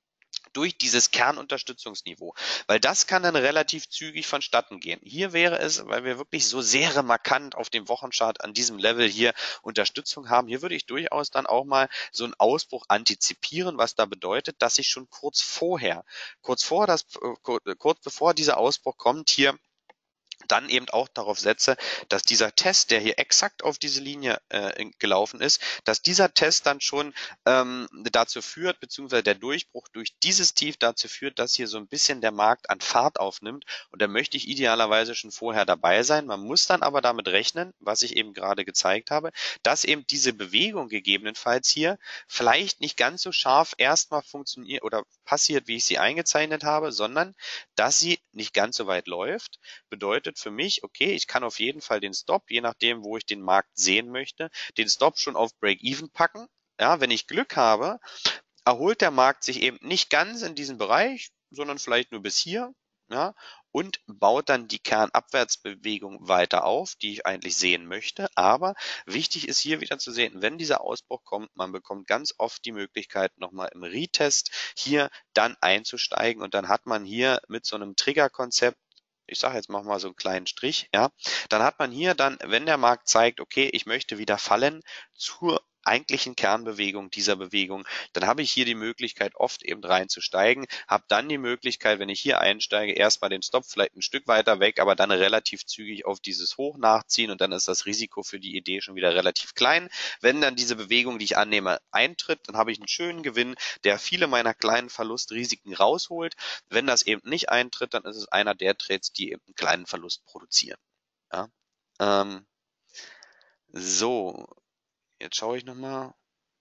durch dieses Kernunterstützungsniveau, weil das kann dann relativ zügig vonstatten gehen. Hier wäre es, weil wir wirklich so sehr markant auf dem Wochenchart an diesem Level hier Unterstützung haben, hier würde ich durchaus dann auch mal so einen Ausbruch antizipieren, was da bedeutet, dass ich schon kurz vorher, kurz vor das, kurz bevor dieser Ausbruch kommt, hier dann eben auch darauf setze, dass dieser Test, der hier exakt auf diese Linie äh, gelaufen ist, dass dieser Test dann schon ähm, dazu führt, beziehungsweise der Durchbruch durch dieses Tief dazu führt, dass hier so ein bisschen der Markt an Fahrt aufnimmt und da möchte ich idealerweise schon vorher dabei sein. Man muss dann aber damit rechnen, was ich eben gerade gezeigt habe, dass eben diese Bewegung gegebenenfalls hier vielleicht nicht ganz so scharf erstmal funktioniert oder passiert, wie ich sie eingezeichnet habe, sondern dass sie nicht ganz so weit läuft, bedeutet für mich, okay, ich kann auf jeden Fall den Stop, je nachdem, wo ich den Markt sehen möchte, den Stop schon auf Break-Even packen. Ja, wenn ich Glück habe, erholt der Markt sich eben nicht ganz in diesem Bereich, sondern vielleicht nur bis hier. ja, und baut dann die Kernabwärtsbewegung weiter auf, die ich eigentlich sehen möchte. Aber wichtig ist hier wieder zu sehen, wenn dieser Ausbruch kommt, man bekommt ganz oft die Möglichkeit, nochmal im Retest hier dann einzusteigen und dann hat man hier mit so einem Triggerkonzept, ich sage jetzt mach mal so einen kleinen Strich, ja, dann hat man hier dann, wenn der Markt zeigt, okay, ich möchte wieder fallen zur eigentlichen Kernbewegung dieser Bewegung, dann habe ich hier die Möglichkeit, oft eben reinzusteigen, habe dann die Möglichkeit, wenn ich hier einsteige, erstmal den Stop vielleicht ein Stück weiter weg, aber dann relativ zügig auf dieses Hoch nachziehen und dann ist das Risiko für die Idee schon wieder relativ klein. Wenn dann diese Bewegung, die ich annehme, eintritt, dann habe ich einen schönen Gewinn, der viele meiner kleinen Verlustrisiken rausholt. Wenn das eben nicht eintritt, dann ist es einer der Trades, die eben einen kleinen Verlust produzieren. Ja? Ähm, so, jetzt schaue ich nochmal.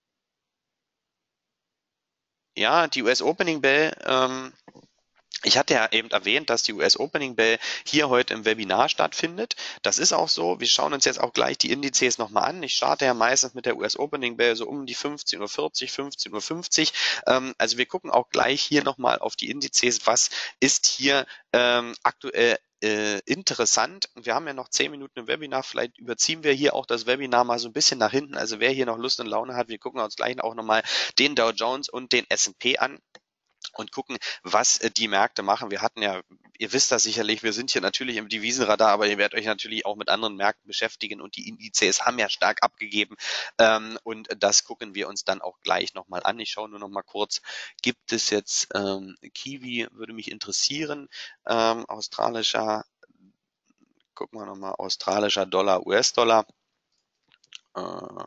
Ja, die U S Opening Bell, ähm, ich hatte ja eben erwähnt, dass die U S Opening Bell hier heute im Webinar stattfindet. Das ist auch so. Wir schauen uns jetzt auch gleich die Indizes nochmal an. Ich starte ja meistens mit der U S Opening Bell so um die fünfzehn Uhr vierzig, fünfzehn Uhr fünfzig. Ähm, also wir gucken auch gleich hier nochmal auf die Indizes. Was ist hier ähm, aktuell äh, interessant? Wir haben ja noch zehn Minuten im Webinar. Vielleicht überziehen wir hier auch das Webinar mal so ein bisschen nach hinten. Also wer hier noch Lust und Laune hat, wir gucken uns gleich auch nochmal den Dow Jones und den S und P an und gucken, was äh, die Märkte machen. Wir hatten ja, ihr wisst das sicherlich, wir sind hier natürlich im Devisenradar, aber ihr werdet euch natürlich auch mit anderen Märkten beschäftigen und die Indizes haben ja stark abgegeben ähm, und das gucken wir uns dann auch gleich nochmal an. Ich schaue nur noch mal kurz, gibt es jetzt ähm, Kiwi, würde mich interessieren, ähm, australischer, gucken wir nochmal, australischer Dollar, U S-Dollar äh,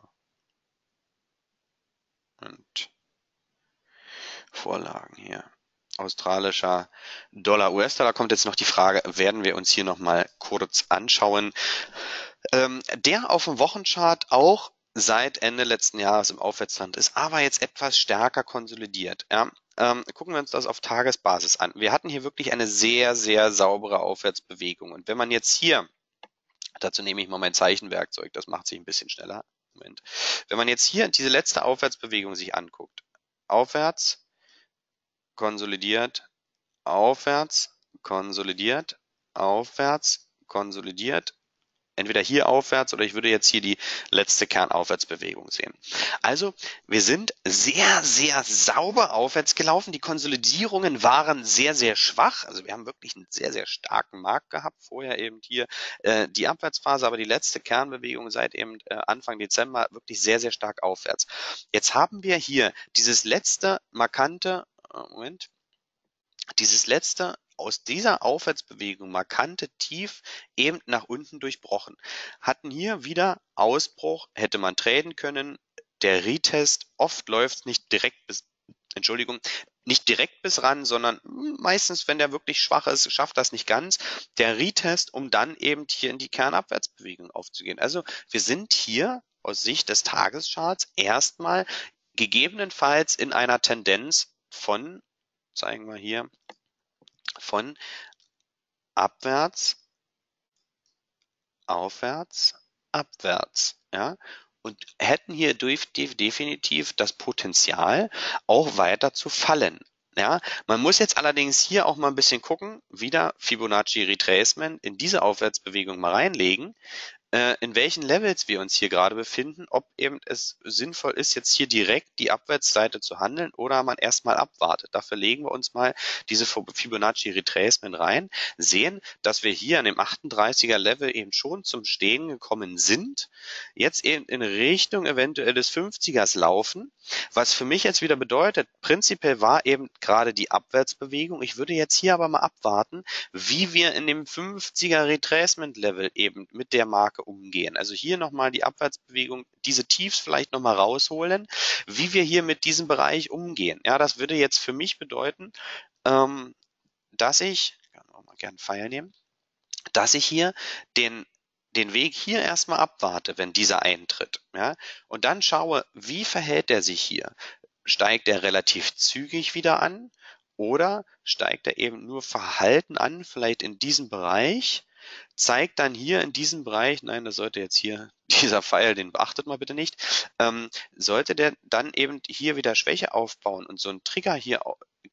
und Vorlagen hier. Australischer Dollar, U S-Dollar kommt jetzt noch die Frage, werden wir uns hier nochmal kurz anschauen. Ähm, der auf dem Wochenchart auch seit Ende letzten Jahres im Aufwärtstrend ist, aber jetzt etwas stärker konsolidiert. Ja. Ähm, gucken wir uns das auf Tagesbasis an. Wir hatten hier wirklich eine sehr, sehr saubere Aufwärtsbewegung. Und wenn man jetzt hier, dazu nehme ich mal mein Zeichenwerkzeug, das macht sich ein bisschen schneller. Moment. Wenn man jetzt hier diese letzte Aufwärtsbewegung sich anguckt, aufwärts, konsolidiert, aufwärts, konsolidiert, aufwärts, konsolidiert, entweder hier aufwärts oder ich würde jetzt hier die letzte Kernaufwärtsbewegung sehen. Also wir sind sehr, sehr sauber aufwärts gelaufen. Die Konsolidierungen waren sehr, sehr schwach. Also wir haben wirklich einen sehr, sehr starken Markt gehabt. Vorher eben hier äh, die Abwärtsphase, aber die letzte Kernbewegung seit eben äh, Anfang Dezember wirklich sehr, sehr stark aufwärts. Jetzt haben wir hier dieses letzte markante, äh, Moment, dieses letzte aus dieser Aufwärtsbewegung markante Tief eben nach unten durchbrochen. Hatten hier wieder Ausbruch, hätte man traden können. Der Retest, oft läuft es nicht direkt bis, Entschuldigung, nicht direkt bis ran, sondern meistens, wenn der wirklich schwach ist, schafft das nicht ganz. Der Retest, um dann eben hier in die Kernabwärtsbewegung aufzugehen. Also wir sind hier aus Sicht des Tagescharts erstmal gegebenenfalls in einer Tendenz von, zeigen wir hier, von abwärts, aufwärts, abwärts, ja, und hätten hier definitiv das Potenzial, auch weiter zu fallen. Ja, man muss jetzt allerdings hier auch mal ein bisschen gucken, wieder Fibonacci Retracement in diese Aufwärtsbewegung mal reinlegen, in welchen Levels wir uns hier gerade befinden, ob eben es sinnvoll ist, jetzt hier direkt die Abwärtsseite zu handeln oder man erstmal abwartet. Dafür legen wir uns mal diese Fibonacci Retracement rein, sehen, dass wir hier an dem achtunddreißiger Level eben schon zum Stehen gekommen sind, jetzt eben in Richtung eventuell des fünfzigers laufen, was für mich jetzt wieder bedeutet, prinzipiell war eben gerade die Abwärtsbewegung. Ich würde jetzt hier aber mal abwarten, wie wir in dem fünfziger Retracement Level eben mit der Marke umgehen. Also hier nochmal die Abwärtsbewegung, diese Tiefs vielleicht nochmal rausholen, wie wir hier mit diesem Bereich umgehen. Ja, das würde jetzt für mich bedeuten, ähm, dass ich, ich kann auch mal gerne Pfeil nehmen, dass ich hier den den Weg hier erstmal abwarte, wenn dieser eintritt, ja, und dann schaue, wie verhält er sich hier? Steigt er relativ zügig wieder an oder steigt er eben nur verhalten an, vielleicht in diesem Bereich, zeigt dann hier in diesem Bereich, nein, das sollte jetzt hier, dieser Pfeil, den beachtet mal bitte nicht, ähm, sollte der dann eben hier wieder Schwäche aufbauen und so einen Trigger hier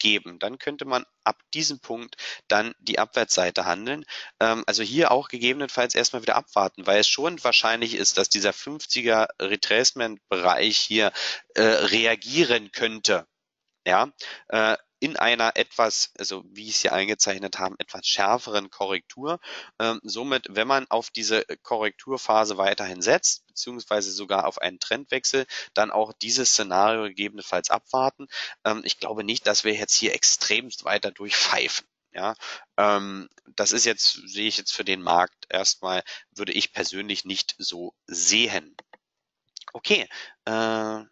geben, dann könnte man ab diesem Punkt dann die Abwärtsseite handeln. Ähm, also hier auch gegebenenfalls erstmal wieder abwarten, weil es schon wahrscheinlich ist, dass dieser fünfziger Retracement-Bereich hier äh, reagieren könnte. Ja, äh, in einer etwas, also wie ich es hier eingezeichnet habe, etwas schärferen Korrektur. Ähm, somit, wenn man auf diese Korrekturphase weiterhin setzt, beziehungsweise sogar auf einen Trendwechsel, dann auch dieses Szenario gegebenenfalls abwarten. Ähm, ich glaube nicht, dass wir jetzt hier extremst weiter durchpfeifen. Ja, ähm, das ist jetzt, sehe ich jetzt für den Markt erstmal, würde ich persönlich nicht so sehen. Okay, äh,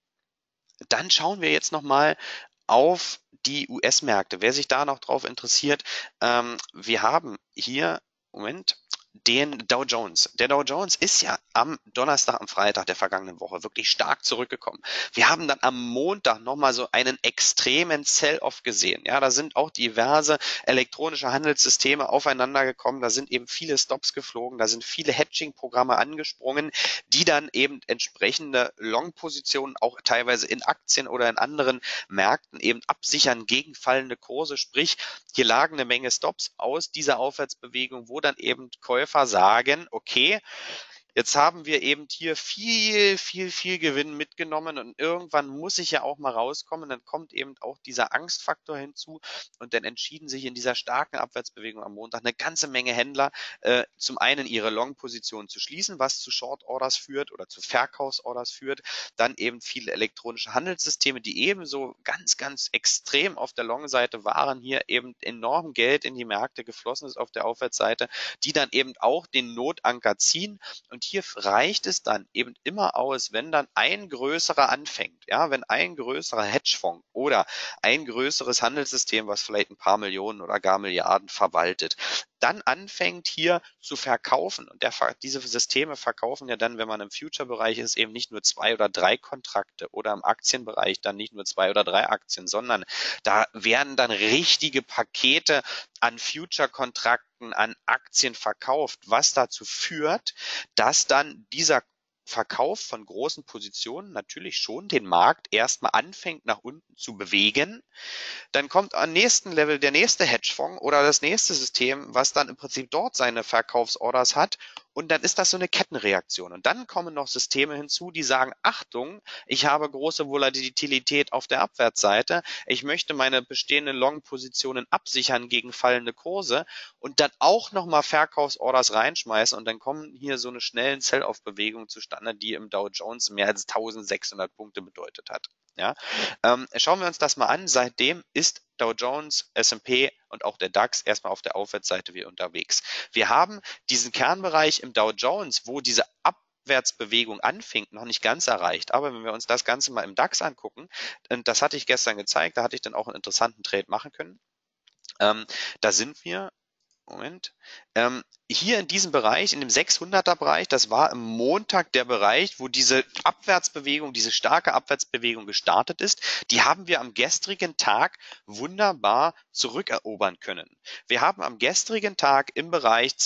dann schauen wir jetzt nochmal auf die U S-Märkte. Wer sich da noch drauf interessiert, ähm, wir haben hier, Moment, den Dow Jones. Der Dow Jones ist ja am Donnerstag, am Freitag der vergangenen Woche wirklich stark zurückgekommen. Wir haben dann am Montag nochmal so einen extremen Sell-Off gesehen. Ja, da sind auch diverse elektronische Handelssysteme aufeinander gekommen. Da sind eben viele Stops geflogen. Da sind viele Hedging-Programme angesprungen, die dann eben entsprechende Long-Positionen auch teilweise in Aktien oder in anderen Märkten eben absichern gegen fallende Kurse. Sprich, hier lagen eine Menge Stops aus dieser Aufwärtsbewegung, wo dann eben Käufer sagen, okay, jetzt haben wir eben hier viel, viel, viel Gewinn mitgenommen und irgendwann muss ich ja auch mal rauskommen. Dann kommt eben auch dieser Angstfaktor hinzu und dann entschieden sich in dieser starken Abwärtsbewegung am Montag eine ganze Menge Händler äh, zum einen ihre Long-Position zu schließen, was zu Short-Orders führt oder zu Verkaufsorders führt. Dann eben viele elektronische Handelssysteme, die ebenso ganz, ganz extrem auf der Long-Seite waren, hier eben enorm Geld in die Märkte geflossen ist auf der Aufwärtsseite, die dann eben auch den Notanker ziehen. Und hier reicht es dann eben immer aus, wenn dann ein größerer anfängt, ja, wenn ein größerer Hedgefonds oder ein größeres Handelssystem, was vielleicht ein paar Millionen oder gar Milliarden verwaltet, dann anfängt hier zu verkaufen. Und der, diese Systeme verkaufen ja dann, wenn man im Future-Bereich ist, eben nicht nur zwei oder drei Kontrakte oder im Aktienbereich dann nicht nur zwei oder drei Aktien, sondern da werden dann richtige Pakete an Future-Kontrakten, an Aktien verkauft, was dazu führt, dass dann dieser Verkauf von großen Positionen natürlich schon den Markt erstmal anfängt nach unten zu bewegen. Dann kommt am nächsten Level der nächste Hedgefonds oder das nächste System, was dann im Prinzip dort seine Verkaufsorders hat. Und dann ist das so eine Kettenreaktion. Und dann kommen noch Systeme hinzu, die sagen, Achtung, ich habe große Volatilität auf der Abwärtsseite. Ich möchte meine bestehenden Long-Positionen absichern gegen fallende Kurse und dann auch nochmal Verkaufsorders reinschmeißen. Und dann kommen hier so eine schnellen Sell-Off-Bewegungen zustande, die im Dow Jones mehr als eintausendsechshundert Punkte bedeutet hat. Ja, ähm, schauen wir uns das mal an. Seitdem ist Dow Jones, S und P und auch der DAX erstmal auf der Aufwärtsseite wieder unterwegs. Wir haben diesen Kernbereich im Dow Jones, wo diese Abwärtsbewegung anfing, noch nicht ganz erreicht. Aber wenn wir uns das Ganze mal im DAX angucken, und das hatte ich gestern gezeigt, da hatte ich dann auch einen interessanten Trade machen können. Ähm, da sind wir Moment. Ähm, hier in diesem Bereich, in dem sechshunderter Bereich, das war am Montag der Bereich, wo diese Abwärtsbewegung, diese starke Abwärtsbewegung gestartet ist. Die haben wir am gestrigen Tag wunderbar zurückerobern können. Wir haben am gestrigen Tag im Bereich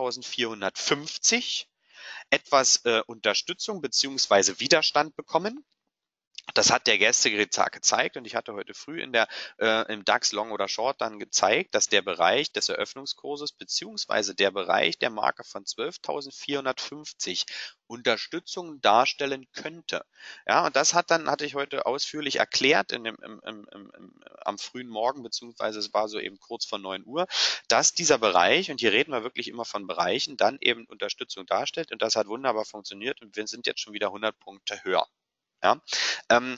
zwölftausendvierhundertfünfzig etwas äh, Unterstützung bzw. Widerstand bekommen. Das hat der gestrige Tag gezeigt und ich hatte heute früh in der, äh, im DAX Long oder Short dann gezeigt, dass der Bereich des Eröffnungskurses beziehungsweise der Bereich der Marke von zwölftausendvierhundertfünfzig Unterstützung darstellen könnte. Ja, und das hat dann, hatte ich heute ausführlich erklärt in dem, im, im, im, am frühen Morgen, beziehungsweise es war so eben kurz vor neun Uhr, dass dieser Bereich, und hier reden wir wirklich immer von Bereichen, dann eben Unterstützung darstellt und das hat wunderbar funktioniert und wir sind jetzt schon wieder hundert Punkte höher. Ja, ähm,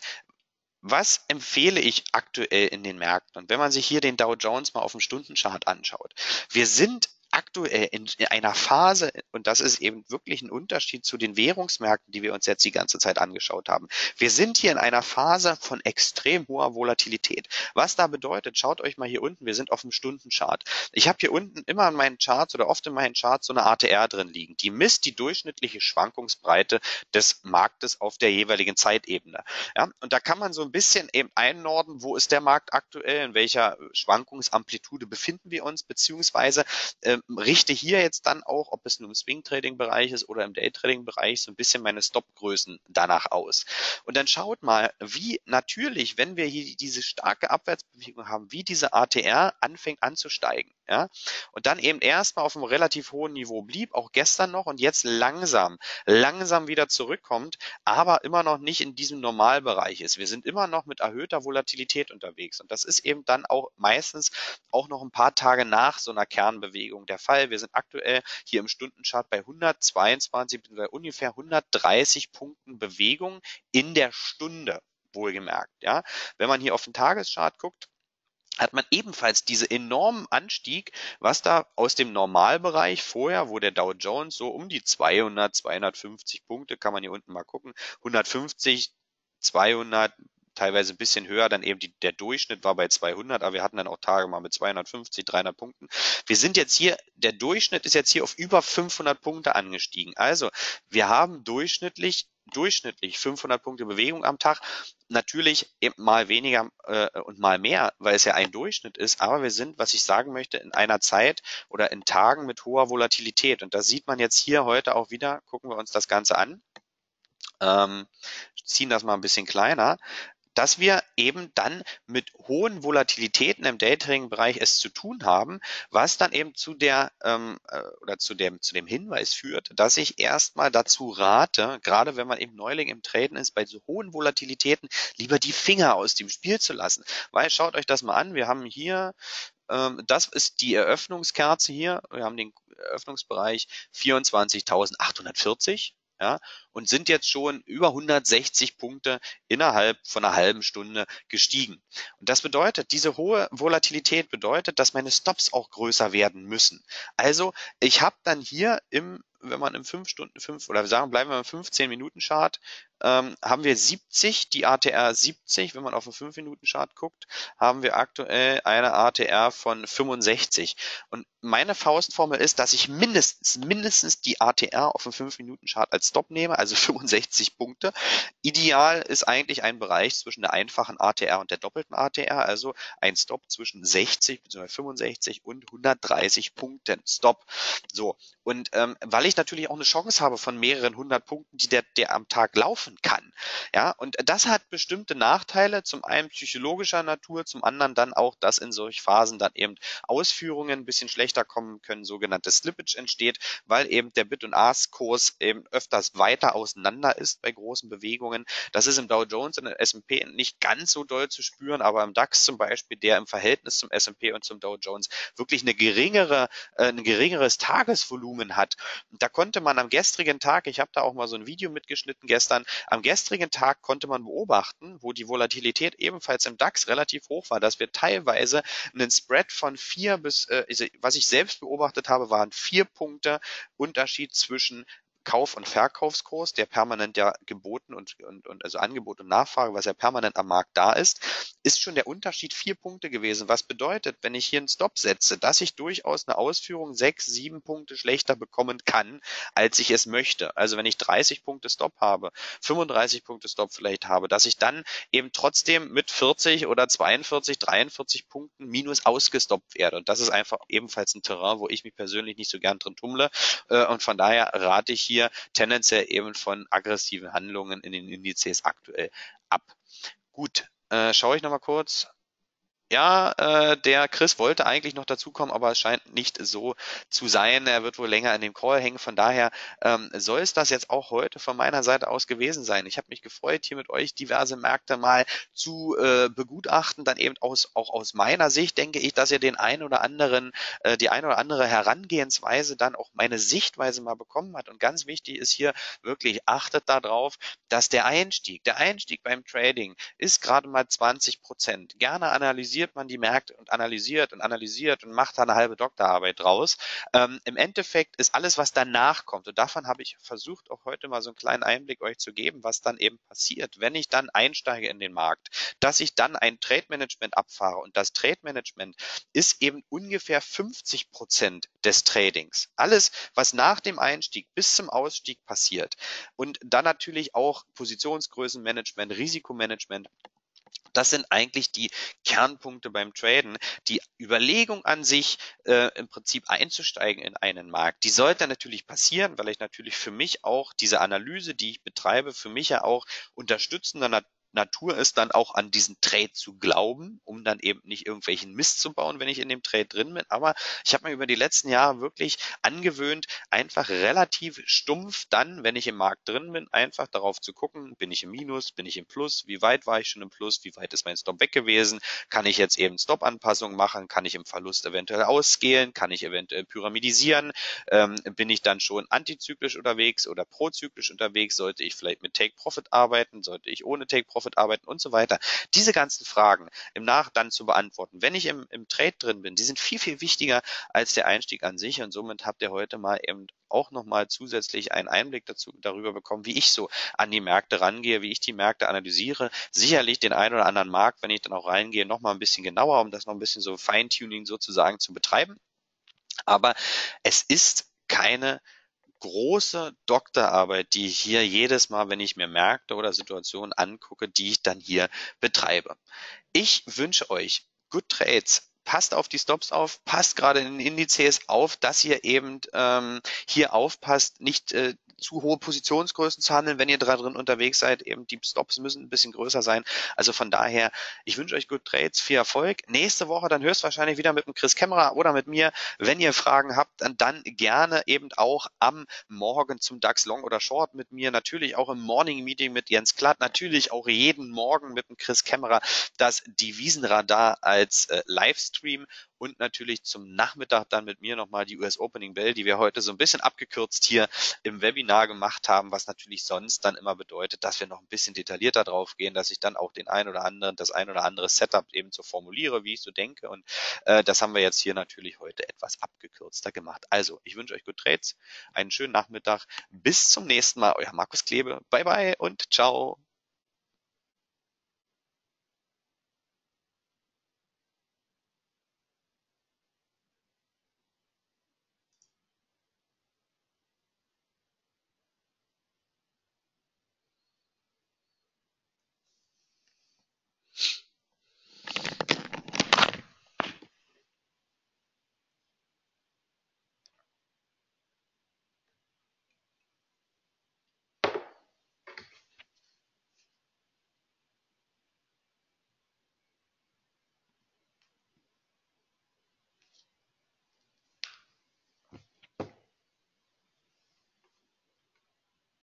was empfehle ich aktuell in den Märkten? Und wenn man sich hier den Dow Jones mal auf dem Stundenchart anschaut, wir sind aktuell in, in einer Phase, und das ist eben wirklich ein Unterschied zu den Währungsmärkten, die wir uns jetzt die ganze Zeit angeschaut haben. Wir sind hier in einer Phase von extrem hoher Volatilität. Was da bedeutet, schaut euch mal hier unten, wir sind auf dem Stundenchart. Ich habe hier unten immer in meinen Charts oder oft in meinen Charts so eine A T R drin liegen. Die misst die durchschnittliche Schwankungsbreite des Marktes auf der jeweiligen Zeitebene. Ja, und da kann man so ein bisschen eben einnorden, wo ist der Markt aktuell, in welcher Schwankungsamplitude befinden wir uns, beziehungsweise äh, richte hier jetzt dann auch, ob es nur im Swing-Trading-Bereich ist oder im Day-Trading-Bereich, so ein bisschen meine Stop-Größen danach aus. Und dann schaut mal, wie natürlich, wenn wir hier diese starke Abwärtsbewegung haben, wie diese A T R anfängt anzusteigen. Ja? Und dann eben erstmal auf einem relativ hohen Niveau blieb, auch gestern noch, und jetzt langsam, langsam wieder zurückkommt, aber immer noch nicht in diesem Normalbereich ist. Wir sind immer noch mit erhöhter Volatilität unterwegs. Und das ist eben dann auch meistens auch noch ein paar Tage nach so einer Kernbewegung der Fall. Wir sind aktuell hier im Stundenchart bei hundertzweiundzwanzig, bei ungefähr hundertdreißig Punkten Bewegung in der Stunde, wohlgemerkt. Ja? Wenn man hier auf den Tageschart guckt, hat man ebenfalls diese enormen Anstieg, was da aus dem Normalbereich vorher, wo der Dow Jones so um die zweihundert, zweihundertfünfzig Punkte, kann man hier unten mal gucken, hundertfünfzig, zweihundert, teilweise ein bisschen höher, dann eben die, der Durchschnitt war bei zweihundert, aber wir hatten dann auch Tage mal mit zweihundertfünfzig, dreihundert Punkten. Wir sind jetzt hier, der Durchschnitt ist jetzt hier auf über fünfhundert Punkte angestiegen. Also wir haben durchschnittlich durchschnittlich fünfhundert Punkte Bewegung am Tag. Natürlich mal weniger äh, und mal mehr, weil es ja ein Durchschnitt ist. Aber wir sind, was ich sagen möchte, in einer Zeit oder in Tagen mit hoher Volatilität. Und das sieht man jetzt hier heute auch wieder. Gucken wir uns das Ganze an. Ähm, ziehen das mal ein bisschen kleiner, dass wir eben dann mit hohen Volatilitäten im Daytrading-Bereich es zu tun haben, was dann eben zu der ähm, oder zu dem zu dem Hinweis führt, dass ich erstmal dazu rate, gerade wenn man eben Neuling im Traden ist, bei so hohen Volatilitäten lieber die Finger aus dem Spiel zu lassen. Weil schaut euch das mal an, wir haben hier ähm, das ist die Eröffnungskerze hier, wir haben den Eröffnungsbereich vierundzwanzigtausendachthundertvierzig. Ja, und sind jetzt schon über hundertsechzig Punkte innerhalb von einer halben Stunde gestiegen. Und das bedeutet, diese hohe Volatilität bedeutet, dass meine Stops auch größer werden müssen. Also ich habe dann hier im, wenn man im fünf Stunden, fünf oder sagen, bleiben wir im fünfzehn Minuten Chart, ähm, haben wir siebzig, die A T R siebzig, wenn man auf den fünf Minuten Chart guckt, haben wir aktuell eine A T R von fünfundsechzig. Und meine Faustformel ist, dass ich mindestens, mindestens die A T R auf den fünf Minuten Chart als Stop nehme, also fünfundsechzig Punkte. Ideal ist eigentlich ein Bereich zwischen der einfachen A T R und der doppelten A T R, also ein Stop zwischen sechzig bzw. fünfundsechzig und hundertdreißig Punkten Stop. So, und ähm, weil ich natürlich auch eine Chance habe von mehreren hundert Punkten, die der, der am Tag laufen kann. Ja, und das hat bestimmte Nachteile, zum einen psychologischer Natur, zum anderen dann auch, dass in solchen Phasen dann eben Ausführungen ein bisschen schlechter kommen können, sogenanntes Slippage entsteht, weil eben der Bid- und Ask-Kurs eben öfters weiter auseinander ist bei großen Bewegungen. Das ist im Dow Jones und im S und P nicht ganz so doll zu spüren, aber im DAX zum Beispiel, der im Verhältnis zum S und P und zum Dow Jones wirklich eine geringere, äh, ein geringeres Tagesvolumen hat. Da konnte man am gestrigen Tag, ich habe da auch mal so ein Video mitgeschnitten gestern, am gestrigen Tag konnte man beobachten, wo die Volatilität ebenfalls im DAX relativ hoch war, dass wir teilweise einen Spread von vier bis, äh, was ich selbst beobachtet habe, waren vier Punkte Unterschied zwischen Kauf- und Verkaufskurs, der permanent ja geboten und, und, und also Angebot und Nachfrage, was ja permanent am Markt da ist, ist schon der Unterschied vier Punkte gewesen. Was bedeutet, wenn ich hier einen Stop setze, dass ich durchaus eine Ausführung sechs, sieben Punkte schlechter bekommen kann, als ich es möchte. Also wenn ich dreißig Punkte Stop habe, fünfunddreißig Punkte Stop vielleicht habe, dass ich dann eben trotzdem mit vierzig oder zweiundvierzig, dreiundvierzig Punkten minus ausgestoppt werde. Und das ist einfach ebenfalls ein Terrain, wo ich mich persönlich nicht so gern drin tummle. Und von daher rate ich hier tendenziell eben von aggressiven Handlungen in den Indizes aktuell ab. Gut, äh, schaue ich nochmal kurz. Ja, äh, der Chris wollte eigentlich noch dazukommen, aber es scheint nicht so zu sein. Er wird wohl länger in dem Call hängen. Von daher ähm, soll es das jetzt auch heute von meiner Seite aus gewesen sein. Ich habe mich gefreut, hier mit euch diverse Märkte mal zu äh, begutachten. Dann eben aus, auch aus meiner Sicht denke ich, dass ihr den ein oder anderen, äh, die ein oder andere Herangehensweise dann auch meine Sichtweise mal bekommen hat. Und ganz wichtig ist hier wirklich, achtet darauf, dass der Einstieg, der Einstieg beim Trading ist gerade mal zwanzig Prozent. Gerne analysiert man die Märkte und analysiert und analysiert und macht da eine halbe Doktorarbeit draus. Ähm, im Endeffekt ist alles, was danach kommt, und davon habe ich versucht, auch heute mal so einen kleinen Einblick euch zu geben, was dann eben passiert, wenn ich dann einsteige in den Markt, dass ich dann ein Trade-Management abfahre, und das Trade-Management ist eben ungefähr fünfzig Prozent des Tradings. Alles, was nach dem Einstieg bis zum Ausstieg passiert, und dann natürlich auch Positionsgrößenmanagement, Risikomanagement. Das sind eigentlich die Kernpunkte beim Traden. Die Überlegung an sich, äh, im Prinzip einzusteigen in einen Markt, die sollte natürlich passieren, weil ich natürlich für mich auch diese Analyse, die ich betreibe, für mich ja auch unterstützender Natur Natur ist, dann auch an diesen Trade zu glauben, um dann eben nicht irgendwelchen Mist zu bauen, wenn ich in dem Trade drin bin. Aber ich habe mir über die letzten Jahre wirklich angewöhnt, einfach relativ stumpf dann, wenn ich im Markt drin bin, einfach darauf zu gucken, bin ich im Minus, bin ich im Plus, wie weit war ich schon im Plus, wie weit ist mein Stop weg gewesen, kann ich jetzt eben Stop-Anpassungen machen, kann ich im Verlust eventuell ausscalen, kann ich eventuell pyramidisieren, ähm, bin ich dann schon antizyklisch unterwegs oder prozyklisch unterwegs, sollte ich vielleicht mit Take-Profit arbeiten, sollte ich ohne Take-Profit arbeiten und so weiter. Diese ganzen Fragen im Nach dann zu beantworten, wenn ich im, im Trade drin bin, die sind viel, viel wichtiger als der Einstieg an sich und somit habt ihr heute mal eben auch nochmal zusätzlich einen Einblick dazu, darüber bekommen, wie ich so an die Märkte rangehe, wie ich die Märkte analysiere. Sicherlich den einen oder anderen Markt, wenn ich dann auch reingehe, nochmal ein bisschen genauer, um das noch ein bisschen so Feintuning sozusagen zu betreiben. Aber es ist keine große Doktorarbeit, die ich hier jedes Mal, wenn ich mir Märkte oder Situationen angucke, die ich dann hier betreibe. Ich wünsche euch Good Trades. Passt auf die Stops auf, passt gerade in den Indizes auf, dass ihr eben ähm, hier aufpasst, nicht äh, zu hohe Positionsgrößen zu handeln, wenn ihr da drin unterwegs seid. Eben die Stops müssen ein bisschen größer sein. Also von daher, ich wünsche euch Good Trades, viel Erfolg. Nächste Woche dann höchstwahrscheinlich wieder mit dem Chris Kämmerer oder mit mir. Wenn ihr Fragen habt, dann, dann gerne eben auch am Morgen zum DAX Long oder Short mit mir. Natürlich auch im Morning Meeting mit Jens Klatt. Natürlich auch jeden Morgen mit dem Chris Kämmerer das Devisenradar als äh, Livestream und natürlich zum Nachmittag dann mit mir nochmal die U S Opening Bell, die wir heute so ein bisschen abgekürzt hier im Webinar gemacht haben, was natürlich sonst dann immer bedeutet, dass wir noch ein bisschen detaillierter drauf gehen, dass ich dann auch den ein oder anderen, das ein oder andere Setup eben so formuliere, wie ich so denke und äh, das haben wir jetzt hier natürlich heute etwas abgekürzter gemacht. Also, ich wünsche euch Good Trades, einen schönen Nachmittag, bis zum nächsten Mal, euer Markus Klebe, bye bye und ciao.